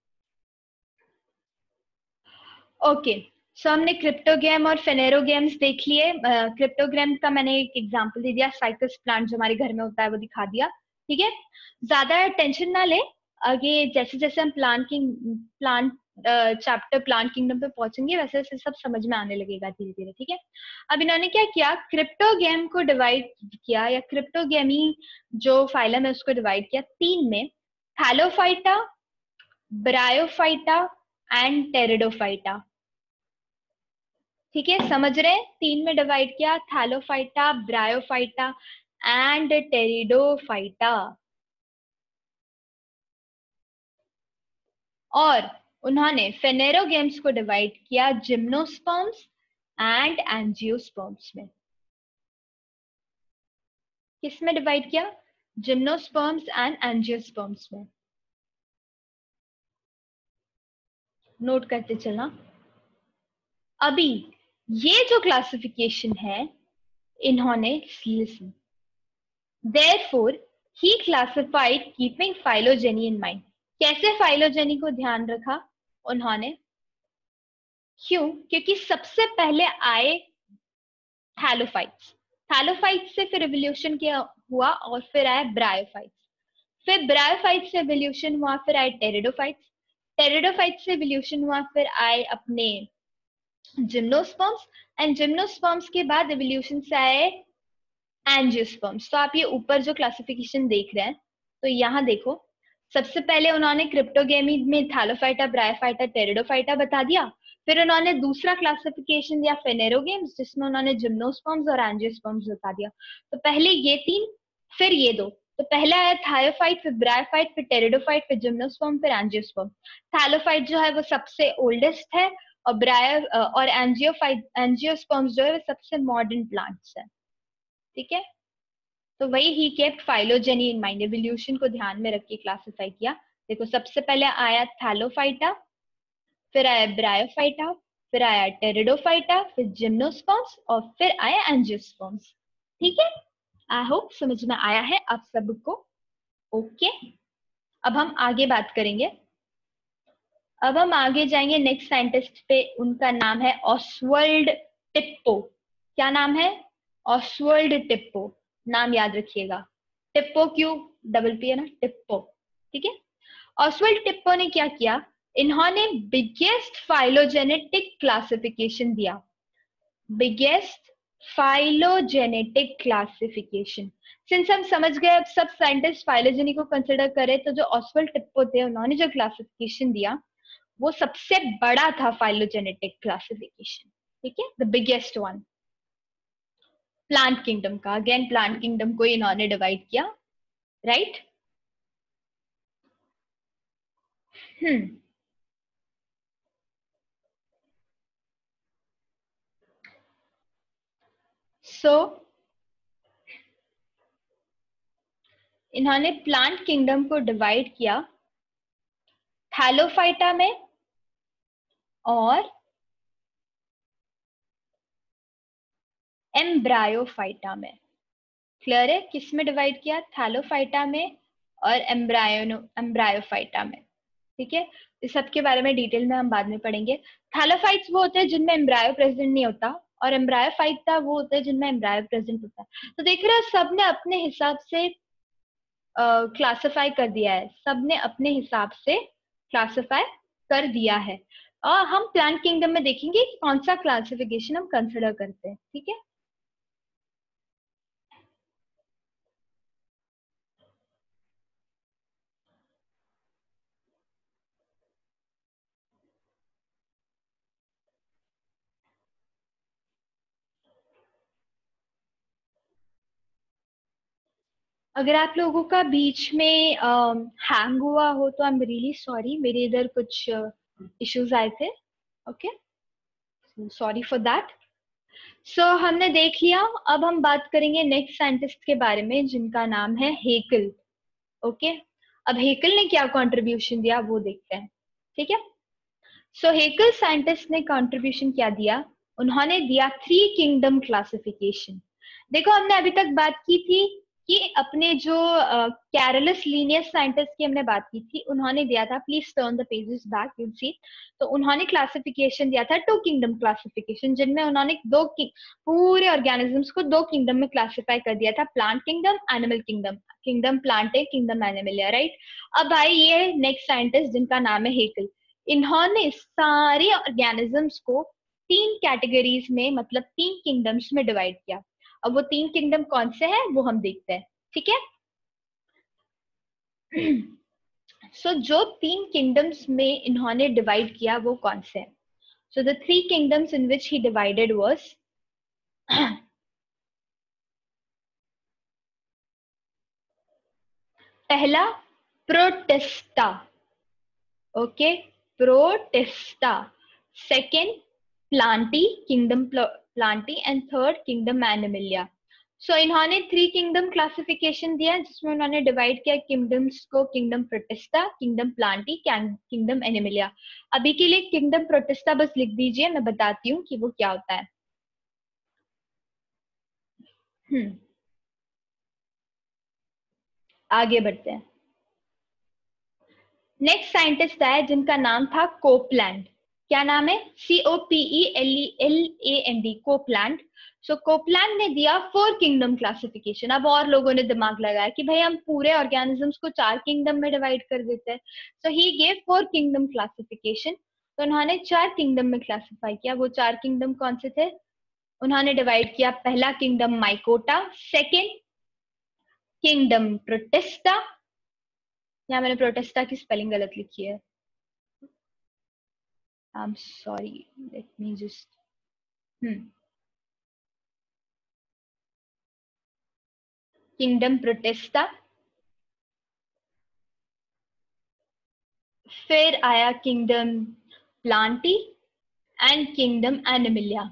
ओके, सो हमने क्रिप्टोगेम और फेनेरोगेम्स देख लिए। क्रिप्टोगेम का मैंने एक एग्जांपल दे दिया, साइकस प्लांट जो हमारे घर में होता है वो दिखा दिया। ठीक है, ज्यादा टेंशन ना ले, आगे जैसे जैसे हम plant king plant chapter plant kingdom पे पहुंचेंगे वैसे वैसे सब समझ में आने लगेगा धीरे धीरे। ठीक है, अब इन्होंने क्या किया, क्रिप्टोगेम को डिवाइड किया, या क्रिप्टोगेमी जो फाइलम है उसको डिवाइड किया तीन में, थैलोफाइटा, ब्रायोफाइटा एंड टेरिडोफाइटा। ठीक है, समझ रहे हैं? तीन में डिवाइड किया, थैलोफाइटा, ब्रायोफाइटा एंड टेरिडोफाइटा। और उन्होंने फेनेरोगेम्स को डिवाइड किया जिम्नोस्पर्म्स एंड एंजियोस्पर्म्स में। किस में डिवाइड किया? जिम्नोस्पर्म्स एंड एंजियोस्पर्म्स में। नोट करते चलना। अभी ये जो क्लासिफिकेशन है इन्होंने, listen, therefore he classified keeping phylogeny in mind। कैसे फाइलोजेनी को ध्यान रखा उन्होंने? क्यों? क्योंकि सबसे पहले आए थैलोफाइट्स, थैलोफाइट्स से फिर एवोल्यूशन किया हुआ, और फिर आए ब्रायोफाइट्स, फिर ब्रायोफाइट्स से एवोल्यूशन हुआ, फिर आए टेरिडोफाइट्स, टेरिडोफाइट्स से एवोल्यूशन हुआ, फिर आए अपने जिम्नोस्पर्म्स, एंड जिम्नोस्पर्म्स के बाद एवोल्यूशन से आए एंजियोस्पर्म्स। तो आप ये ऊपर जो क्लासिफिकेशन देख रहे हैं, तो यहाँ देखो, सबसे पहले उन्होंने क्रिप्टोगेमी में थैलोफाइटा, ब्रायोफाइटा, टेरिडोफाइटा बता दिया। फिर उन्होंने दूसरा क्लासिफिकेशन दिया फेनेरोगेम्स, जिसमें उन्होंने जिम्नोस्पर्म्स और एंजियोस्पर्म्स बता दिया। तो पहले ये तीन, फिर ये दो। तो पहला है थायोफाइट, फिर ब्रायोफाइट, फिर टेरिडोफाइट, फिर जिम्नोस्पर्म, फिर एंजियोस्पर्म। थैलोफाइट जो है वो सबसे ओल्डेस्ट है, और ब्रायो और एंजियोफाइट एंजियोस्पर्म्स जो है वो सबसे मॉडर्न प्लांट्स है। ठीक है, तो वही he kept phylogeny in mind, evolution को ध्यान में रख के क्लासिफाई किया। देखो, सबसे पहले आया थैलोफाइटा, फिर आया ब्रायोफाइटा, फिर आया टेरिडोफाइटा, फिर जिम्नोस्पर्म्स, और फिर आया एंजियोस्पर्म्स। ठीक है, आई होप समझ में आया है आप सबको। ओके, अब हम आगे बात करेंगे। अब हम आगे जाएंगे नेक्स्ट साइंटिस्ट पे, उनका नाम है ऑसवर्ल्ड टिप्पो। क्या नाम है? ऑसवर्ल्ड टिप्पो, नाम याद रखिएगा। टिप्पो क्यों? डबल पी है ना, टिप्पो। ठीक है, ऑसवर्ल्ड टिप्पो ने क्या किया, इन्होंने बिगेस्ट फाइलोजेनेटिक क्लासिफिकेशन दिया, बिगेस्ट फाइलोजेनेटिक क्लासिफिकेशन। सिंस हम समझ गए अब सब साइंटिस्ट फाइलोजेनी को कंसिडर करें, तो जो ऑसवर्ल्ड टिप्पो थे उन्होंने जो क्लासिफिकेशन दिया वो सबसे बड़ा था फाइलोजेनेटिक क्लासिफिकेशन। ठीक है, the biggest one plant kingdom का। अगेन प्लांट किंगडम को इन्होंने डिवाइड किया, राइट? हम्म सो इन्होंने प्लांट किंगडम को डिवाइड किया थैलोफाइटा में और एम्ब्रायोफाइटा में। क्लियर है? किस में डिवाइड किया? थैलोफाइटा में और एम्ब्रायो एम्ब्रायोफाइटा में। ठीक है, इस सब के बारे में डिटेल में हम बाद में पढ़ेंगे। थैलोफाइट्स वो होते हैं जिनमें एम्ब्रायो प्रेजेंट नहीं होता, और एम्ब्रायोफाइटा वो होते हैं जिनमें एम्ब्रायो प्रेजेंट होता है। तो देख रहे हो, सब ने अपने हिसाब से क्लासिफाई uh, कर दिया है, सब ने अपने हिसाब से क्लासिफाई कर दिया है। और हम प्लांट किंगडम में देखेंगे कि कौन सा क्लासिफिकेशन हम कंसिडर करते हैं। ठीक है, अगर आप लोगों का बीच में हैंग uh, हुआ हो तो आई एम रियली सॉरी, मेरे इधर कुछ इश्यूज uh, आए थे। Okay, sorry for that. So हमने देख लिया, अब हम बात करेंगे नेक्स्ट साइंटिस्ट के बारे में जिनका नाम है हेकल। Okay okay? अब हेकल ने क्या कंट्रीब्यूशन दिया वो देखते हैं। ठीक है, सो हेकल साइंटिस्ट ने कंट्रीब्यूशन क्या दिया? उन्होंने दिया थ्री किंगडम क्लासिफिकेशन। देखो, हमने अभी तक बात की थी कि अपने जो कैरलस लीनियस साइंटिस्ट की हमने बात की थी, उन्होंने दिया था, please turn the pages back you see. तो उन्होंने क्लासिफिकेशन दिया था टू किंगडम क्लासिफिकेशन, जिनमें उन्होंने दो पूरे ऑर्गेनिजम्स को दो किंगडम में क्लासिफाई कर दिया था, plant kingdom, animal kingdom. Kingdom plant है, किंगडम एनिमल है, राइट। अब भाई ये नेक्स्ट साइंटिस्ट जिनका नाम है हेकल, इन्होंने सारे ऑर्गेनिजम्स को तीन कैटेगरीज में, मतलब तीन किंगडम्स में डिवाइड किया। अब वो तीन किंगडम कौन से हैं वो हम देखते हैं। ठीक है, सो so, जो तीन किंगडम्स में इन्होंने डिवाइड किया वो कौन से हैं? So the three kingdoms in which he divided was पहला protista. Okay, protista. Second plantae, kingdom Plantae, and third kingdom animalia. So इन्होंने थ्री किंगडम क्लासिफिकेशन दिया जिसमें उन्होंने डिवाइड किया किंगडम्स को, kingdom protista, kingdom plantae, kingdom animalia. अभी के लिए किंगडम प्रोटिस्टा बस लिख दीजिए, मैं बताती हूँ कि वो क्या होता है। हम्म आगे बढ़ते हैं। नेक्स्ट साइंटिस्ट आया जिनका नाम था कोपलैंड। क्या नाम है? C O P E L E L A N D, Copeland. So Copeland ने दिया फोर किंगडम क्लासिफिकेशन। अब और लोगों ने दिमाग लगाया कि भाई हम पूरे ऑर्गेनिजम्स को चार किंगडम में डिवाइड कर देते हैं। So he gave four kingdom classification. तो उन्होंने चार किंगडम में क्लासिफाई किया। वो चार किंगडम कौन से थे? उन्होंने डिवाइड किया, पहला kingdom mycota, second kingdom protista, यहाँ मैंने प्रोटेस्टा की स्पेलिंग गलत लिखी है, I am sorry, let me just hmm kingdom protista. फिर आया kingdom Plantae and kingdom animalia.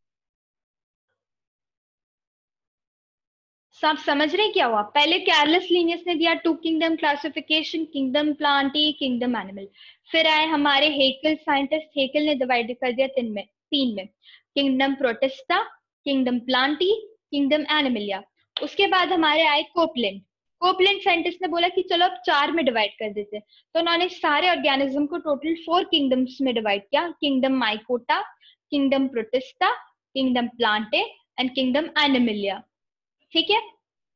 सब समझ रहे क्या हुआ? पहले कैरलस लीनियस ने दिया two kingdom classification, kingdom plantae, kingdom animal. फिर आए हमारे हेकल साइंटिस्ट, हेकल ने डिवाइड कर दिया तीन में तीन में kingdom protista, kingdom plantae, kingdom animalia. उसके बाद हमारे आए कोपलैंड। कोपलैंड साइंटिस्ट ने बोला कि चलो अब चार में डिवाइड कर देते हैं। तो उन्होंने सारे ऑर्गेनिज्म को टोटल फोर किंगडम्स में डिवाइड किया, kingdom mycota, kingdom protista, kingdom Plantae and kingdom animalia. ठीक है,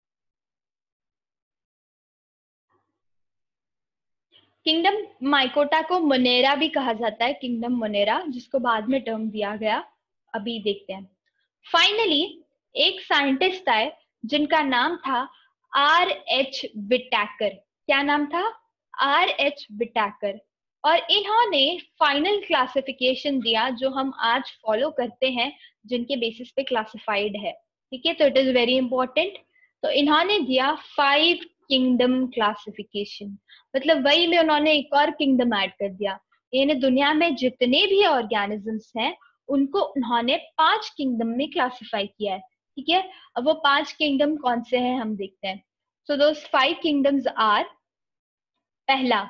किंगडम माइकोटा को मोनेरा भी कहा जाता है, किंगडम मोनेरा, जिसको बाद में टर्म दिया गया। अभी देखते हैं। फाइनली एक साइंटिस्ट आए जिनका नाम था आर एच विटैकर। क्या नाम था? R H Whittaker. और इन्होंने फाइनल क्लासिफिकेशन दिया जो हम आज फॉलो करते हैं, जिनके बेसिस पे क्लासिफाइड है। ठीक है, तो इट इज वेरी इंपॉर्टेंट। तो इन्होंने दिया फाइव किंगडम क्लासिफिकेशन, मतलब वही में उन्होंने एक और किंगडम ऐड कर दिया। यानी दुनिया में जितने भी ऑर्गेनिजम्स हैं उनको उन्होंने पांच किंगडम में क्लासिफाई किया है। ठीक है, अब वो पांच किंगडम कौन से हैं हम देखते हैं. So those five kingdoms are, पहला,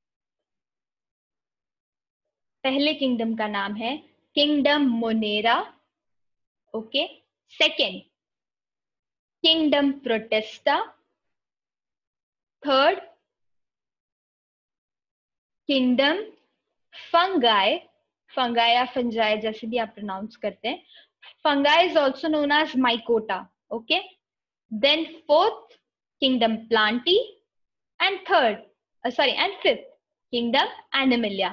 पहले किंगडम का नाम है kingdom monera. Okay. Second, kingdom protista. Third, kingdom fungi. Fungi या फंजाई जैसे भी आप प्रोनाउंस करते हैं. Fungi is also known as mycota. Okay. Then fourth, kingdom Plantae. And third sorry and fifth, kingdom animalia.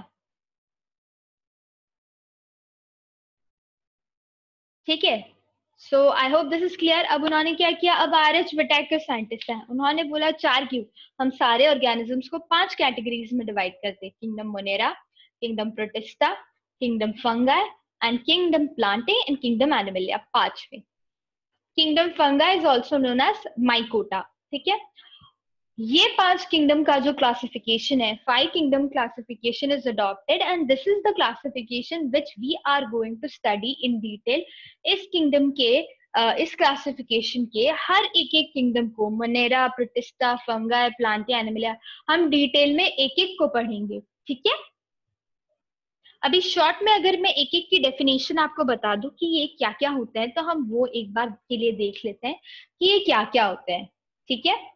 ठीक है. So I hope this is clear. अब उन्होंने क्या किया, अब आर एच विटेकर साइंटिस्ट है, उन्होंने बोला चार क्यों, हम सारे ऑर्गेनिजम्स को पांच कैटेगरीज में डिवाइड करते हैं, kingdom Monera, kingdom protista, kingdom fungi and kingdom Plantae and kingdom animalia. पांच में. Kingdom fungi is also known as mycota. ठीक है. ये पांच किंगडम का जो क्लासिफिकेशन है, five kingdom classification is adopted and this is the classification which we are going to study in detail. इस किंगडम के uh, इस क्लासिफिकेशन के हर एक एक किंगडम को, monera, protista, fungi, plantia, animalia, हम डिटेल में एक एक को पढ़ेंगे. ठीक है. अभी शॉर्ट में अगर मैं एक एक की डेफिनेशन आपको बता दूं कि ये क्या क्या होते हैं, तो हम वो एक बार के लिए देख लेते हैं कि ये क्या क्या होते हैं. ठीक है.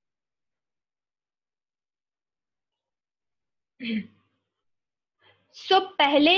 सो so, पहले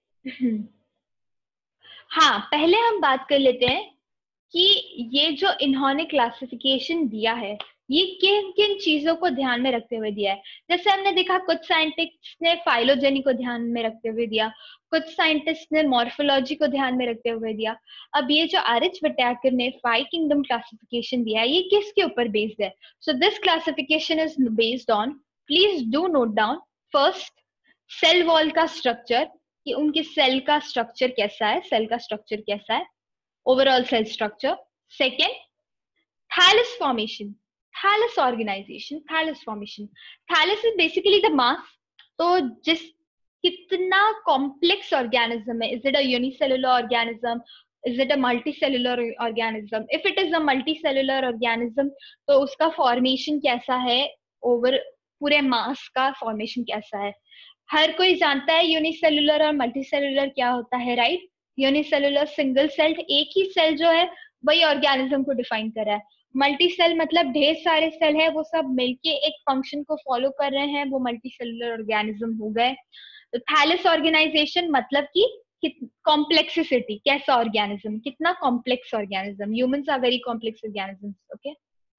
हाँ, पहले हम बात कर लेते हैं कि ये जो इन्होंने क्लासिफिकेशन दिया है, ये किन किन चीजों को ध्यान में रखते हुए दिया है. जैसे हमने देखा कुछ साइंटिस्ट ने फाइलोजेनी को ध्यान में रखते हुए दिया, कुछ साइंटिस्ट ने मॉर्फोलॉजी को ध्यान में रखते हुए दिया. अब ये जो आर एच विटेकर ने फाइव किंगडम क्लासिफिकेशन दिया है, ये किसके ऊपर बेस्ड है. So this classification is based on, please do note down, first, cell wall का स्ट्रक्चर, कि उनके सेल का स्ट्रक्चर कैसा है, सेल का स्ट्रक्चर कैसा है, overall cell structure. Second, thallus formation, thallus organisation, thallus formation. Thallus is basically the mass. तो जिस कितना कॉम्प्लेक्स ऑर्गेनिज्म है, is it a unicellular organism, is it a multicellular organism. If it is a multicellular organism तो उसका formation कैसा है, over पूरे मास का फॉर्मेशन कैसा है. हर कोई जानता है यूनिसेलुलर और मल्टीसेलुलर क्या होता है, राइट. यूनिसेलुलर सिंगल सेल्ड, एक ही सेल जो है वही ऑर्गेनिज्म को डिफाइन कर रहा है. मल्टी सेल मतलब ढेर सारे सेल है, वो सब मिलके एक फंक्शन को फॉलो कर रहे हैं, वो मल्टीसेलुलर ऑर्गेनिज्म हो गए. तो थैलस ऑर्गेनाइजेशन मतलब कि कॉम्प्लेक्सिसिटी, कैसा ऑर्गेनिज्म, कितना complex organism. Humans are very complex organism. Okay.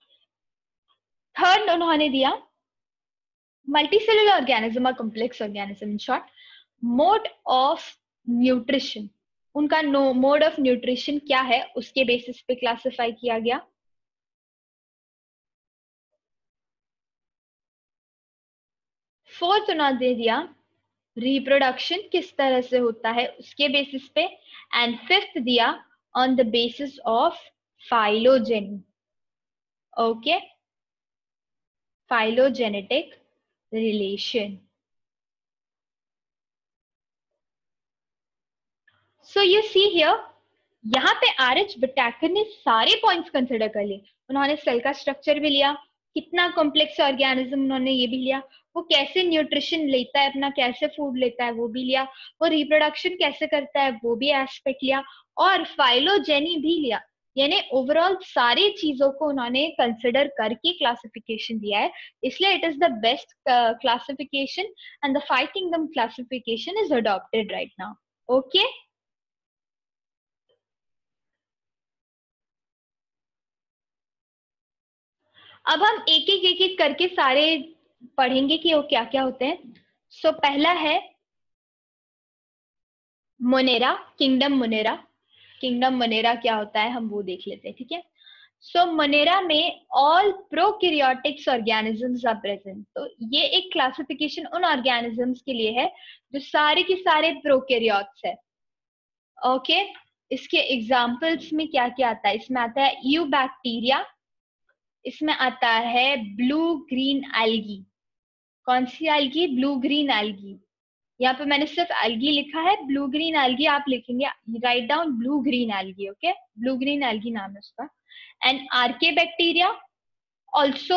Third उन्होंने दिया, multicellular organism or complex organism in short. Mode of nutrition, उनका नो मोड ऑफ न्यूट्रिशन क्या है उसके बेसिस पे क्लासिफाई किया गया. फोर्थ उन्होंने दे दिया, रिप्रोडक्शन किस तरह से होता है उसके बेसिस पे. एंड फिफ्थ दिया, on the basis of phylogeny. Okay, phylogenetic relation. So you see here, यहाँ पे आर एच विटेकर ने सारे पॉइंट्स कंसिडर कर लिए. उन्होंने सेल का स्ट्रक्चर भी लिया, कितना कॉम्प्लेक्स ऑर्गेनिज्म उन्होंने ये भी लिया, वो कैसे न्यूट्रिशन लेता है अपना, कैसे फूड लेता है वो भी लिया, वो रिप्रोडक्शन कैसे करता है वो भी एस्पेक्ट लिया, और फाइलोजेनी भी लिया. यानी ओवरऑल सारी चीजों को उन्होंने कंसिडर करके क्लासिफिकेशन दिया है. इसलिए it is the best classification and the five kingdom classification is adopted right now. Okay. अब हम एक एक एक एक करके सारे पढ़ेंगे कि वो क्या क्या होते हैं. सो so, पहला है Monera, kingdom Monera. Kingdom Monera क्या होता है हम वो देख लेते हैं. ठीक है. सो मोनेरा में all prokaryotics organisms are present. तो ये एक क्लासिफिकेशन उन ऑर्गेनिजम्स के लिए है जो सारे के सारे प्रोकैरियोट्स है. Okay okay? इसके एग्जांपल्स में क्या क्या आता है, इसमें आता है यू बैक्टीरिया, इसमें आता है ब्लू ग्रीन एल्गी. कौन सी एल्गी, ब्लू ग्रीन एल्गी. यहाँ पे मैंने सिर्फ एल्गी लिखा है, ब्लू ग्रीन एल्गी आप लिखेंगे, right down blue green algae, okay, blue green algae नाम है उसका। एंड आर्के बैक्टीरिया ऑल्सो,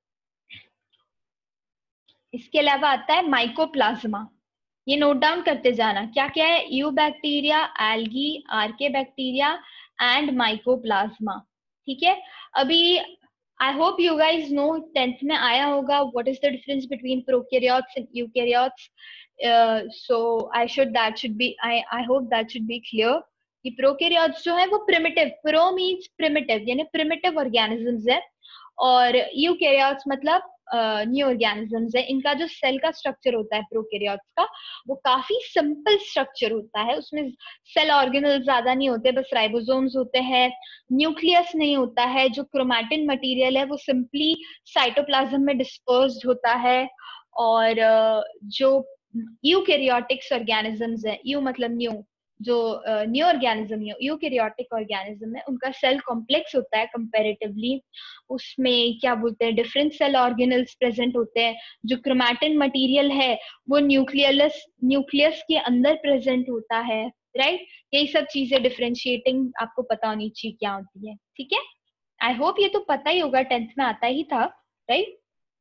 इसके अलावा आता है माइकोप्लाज्मा, ये नोट डाउन करते जाना क्या क्या है, eubacteria, algae, archaebacteria and mycoplasma, ठीक है। अभी I hope you guys know, tenth में आया होगा what is the difference between prokaryotes and eukaryotes, so I should that should be I I hope that should be clear कि prokaryotes जो है वो प्रिमिटिव, प्रो मीन्स प्रिमिटिव यानी primitive organisms है, और यूकैरियोट्स मतलब न्यू uh, ऑर्गेनिजम्स है। इनका जो सेल का स्ट्रक्चर होता है प्रोकैरियोट्स का, वो काफी सिंपल स्ट्रक्चर होता है, उसमें सेल ऑर्गेनल ज्यादा नहीं होते, बस राइबोसोम्स होते हैं, न्यूक्लियस नहीं होता है, जो क्रोमैटिन मटेरियल है वो सिंपली साइटोप्लाज्म में डिस्पर्स्ड होता है। और uh, जो यूकैरियोटिक्स ऑर्गेनिजम्स है, यू मतलब न्यू, जो न्यू ऑर्गेनिज्म यूकैरियोटिक ऑर्गेनिज्म है, उनका सेल कॉम्प्लेक्स होता है कंपैरेटिवली, उसमें क्या बोलते हैं डिफरेंट सेल ऑर्गेनल्स प्रेजेंट होते हैं, जो क्रोमैटिन मटेरियल है वो न्यूक्लियस न्यूक्लियस के अंदर प्रेजेंट होता है, राइट। यही सब चीजें डिफरेंशिएटिंग आपको पता होनी चाहिए क्या होती है, ठीक है। आई होप ये तो पता ही होगा, टेंथ में आता ही था, राइट।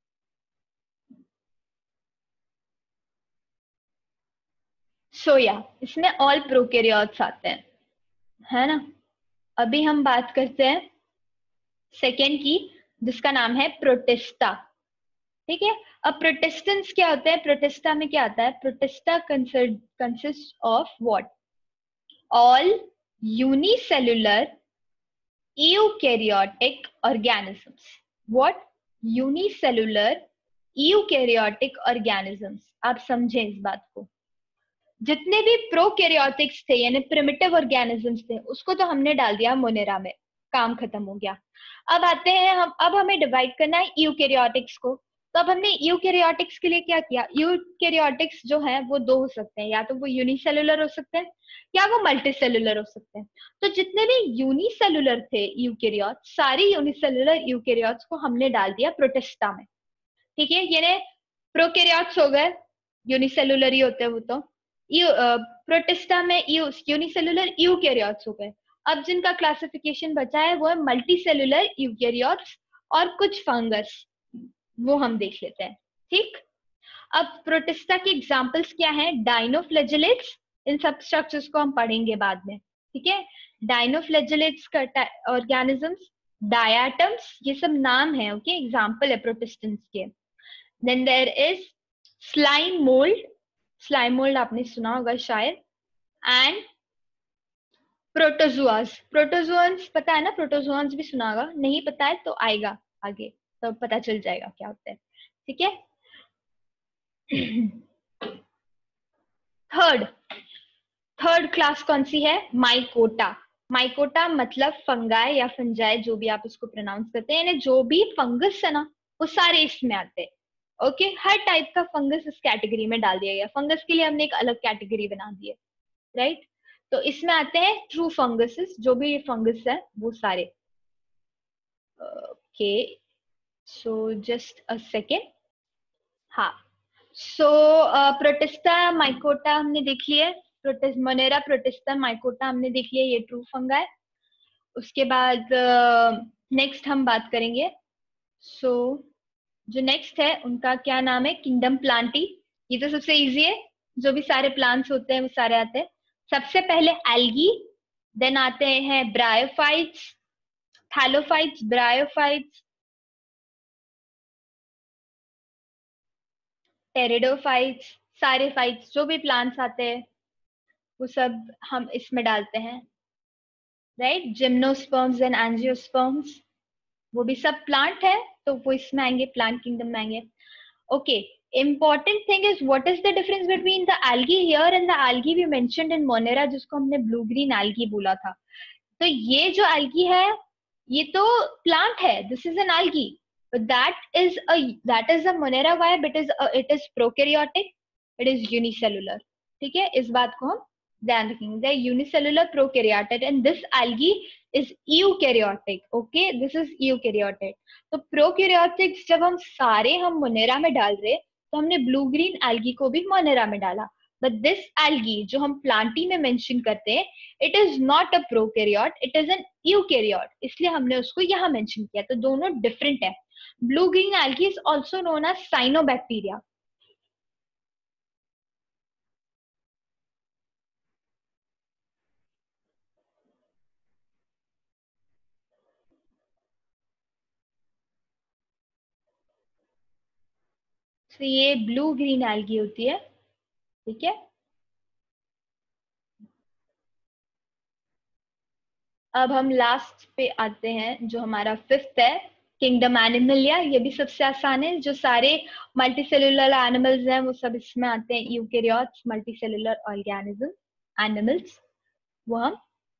सो या इसमें ऑल प्रोकैरियोट्स आते हैं, है ना। अभी हम बात करते हैं सेकेंड की, जिसका नाम है प्रोटिस्टा, ठीक है। अब प्रोटिस्टेंस क्या होता है, प्रोटिस्टा में क्या आता है, Protista consist of what, all unicellular eukaryotic organisms, what, unicellular eukaryotic organisms, आप समझें इस बात को। जितने भी प्रोकैरियोटिक्स थे यानी प्रिमिटिव ऑर्गेनिजम्स थे, उसको तो हमने डाल दिया मोनेरा में, काम खत्म हो गया। अब आते हैं हम, अब हमें डिवाइड करना है यूकैरियोटिक्स को। तो अब हमने यूकैरियोटिक्स के लिए क्या किया, यूकैरियोटिक्स जो है वो दो हो सकते हैं, या तो वो यूनिसेलुलर हो सकते हैं या वो मल्टीसेलुलर हो सकते हैं। तो जितने भी यूनिसेलुलर थे यूकैरियोट, सारी यूनिसेलुलर यूकैरियोट्स को हमने डाल दिया प्रोटिस्टा में, ठीक है। यानी प्रोकैरियोट्स हो गए, यूनिसेलुलर ही होते हैं वो तो, यू प्रोटिस्टा में यूनिसेलुलर यूकैरियोट्स हो गए। अब जिनका क्लासिफिकेशन बचा है वो है मल्टीसेलुलर यूकैरियोट्स और कुछ फंगस, वो हम देख लेते हैं, ठीक। अब प्रोटिस्टा के एग्जांपल्स क्या हैं, डाइनोफ्लैजेलेट्स, इन सब स्ट्रक्चर्स को हम पढ़ेंगे बाद में, ठीक है। डाइनोफ्लैजेलेट्स का ऑर्गेनिजम्स, डायाटम्स, ये सब नाम है, ओके, एग्जांपल है प्रोटिस्टेंस के। Then there is slime mould, slime mould आपने सुना होगा शायद, एंड प्रोटोजुआस, प्रोटोजुआंस पता है ना, प्रोटोजुआंस भी सुना होगा, नहीं पता है तो आएगा आगे तो पता चल जाएगा क्या होता है, ठीक है। थर्ड थर्ड क्लास कौन सी है, माइकोटा। माइकोटा मतलब फंगाई या फंजाई, जो भी आप उसको प्रोनाउंस करते हैं, यानी जो भी फंगस है ना वो सारे इसमें आते हैं, ओके। हर टाइप का फंगस इस कैटेगरी में डाल दिया गया, फंगस के लिए हमने एक अलग कैटेगरी बना दी है, राइट। तो इसमें आते हैं ट्रू फंगसेस, जो भी फंगस है वो सारे, okay. So just a second, हाँ। सो प्रोटिस्टा माइकोटा हमने देख लिया, प्रोटिस मोनेरा प्रोटिस्टा माइकोटा हमने देख लिया, ये ट्रू फंगा है। उसके बाद नेक्स्ट uh, हम बात करेंगे, सो so, जो नेक्स्ट है उनका क्या नाम है, किंगडम प्लांटी। ये तो सबसे इजी है, जो भी सारे प्लांट्स होते हैं वो सारे आते हैं। सबसे पहले एल्गी, देन आते हैं ब्रायोफाइट्स, थैलोफाइट्स, ब्रायोफाइट्स, टेरिडोफाइट्स, सारे फाइट्स, जो भी प्लांट्स आते हैं वो सब हम इसमें डालते हैं, राइट। जिम्नोस्पर्म्स एंड एंजियोस्पर्म्स, वो भी सब प्लांट है तो वो इसमें आएंगे, प्लांट किंगडम में आएंगे, okay. important thing is what is the difference between the algae here and the algae we mentioned in Monera, जिसको हमने blue green algae बोला था। तो ये जो algae है ये तो plant है, this is an algae, but that is a that is a Monera vibe, it is a, it is prokaryotic, it is unicellular, ठीक है। इस बात को हम ध्यान रखेंगे, the unicellular prokaryotic and this algae is eukaryotic, okay, this is eukaryotic। तो prokaryotics जब हम सारे हम मोनेरा में डाल रहे, तो हमने ब्लू ग्रीन एल्गी को भी मोनेरा में डाला, बट दिस एल्गी जो हम प्लांटी में मेंशन करते हैं, it is not a prokaryote, it is an eukaryote, इसलिए हमने उसको यहाँ मेंशन किया, तो दोनों डिफरेंट है। Blue green algae is also known as cyanobacteria. तो ये ब्लू ग्रीन एल्गी होती है, ठीक है। अब हम लास्ट पे आते हैं, जो हमारा फिफ्थ है, किंगडम एनिमलिया। ये भी सबसे आसान है, जो सारे मल्टीसेलुलर एनिमल्स हैं वो सब इसमें आते हैं, यूकेरियोट्स, मल्टीसेलुलर ऑर्गेनिज्म, एनिमल्स, वो हम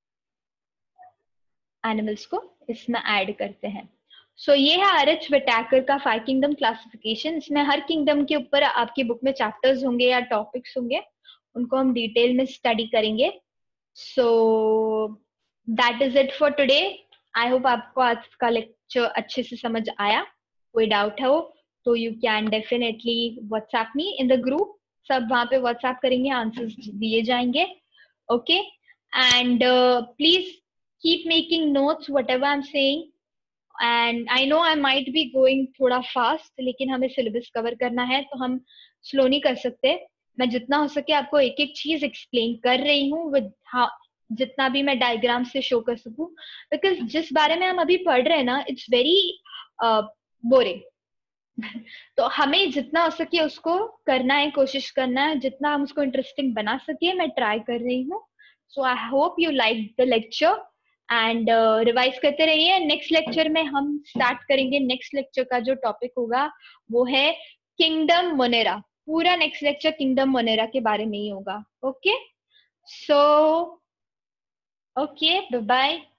एनिमल्स को इसमें ऐड करते हैं। सो so, ये है आर एच विटैकर का फाइव किंगडम क्लासिफिकेशन। इसमें हर किंगडम के ऊपर आपकी बुक में चैप्टर्स होंगे या टॉपिक्स होंगे, उनको हम डिटेल में स्टडी करेंगे। So that is it for today. I hope आपको आज का लेक्चर अच्छे से समझ आया। कोई डाउट हो तो you can definitely WhatsApp me in the group, सब वहां पे व्हाट्सएप करेंगे, आंसर्स दिए जाएंगे। Okay, and please keep making notes whatever I'm saying, and I know I might be going थोड़ा fast, लेकिन हमें सिलेबस कवर करना है तो हम स्लो नहीं कर सकते। मैं जितना हो सके आपको एक एक चीज एक्सप्लेन कर रही हूँ विद जितना भी मैं डायग्राम से शो कर सकूं, बिकॉज जिस बारे में हम अभी पढ़ रहे हैं ना, इट्स वेरी बोरिंग। तो हमें जितना हो सके उसको करना है, कोशिश करना है, जितना हम उसको इंटरेस्टिंग बना सके मैं ट्राई कर रही हूँ। So I hope you like the lecture and revise करते रहिए। नेक्स्ट लेक्चर में हम स्टार्ट करेंगे, नेक्स्ट लेक्चर का जो टॉपिक होगा वो है किंगडम मोनेरा। पूरा नेक्स्ट लेक्चर किंगडम मोनेरा के बारे में ही होगा। Okay, so okay, bye bye.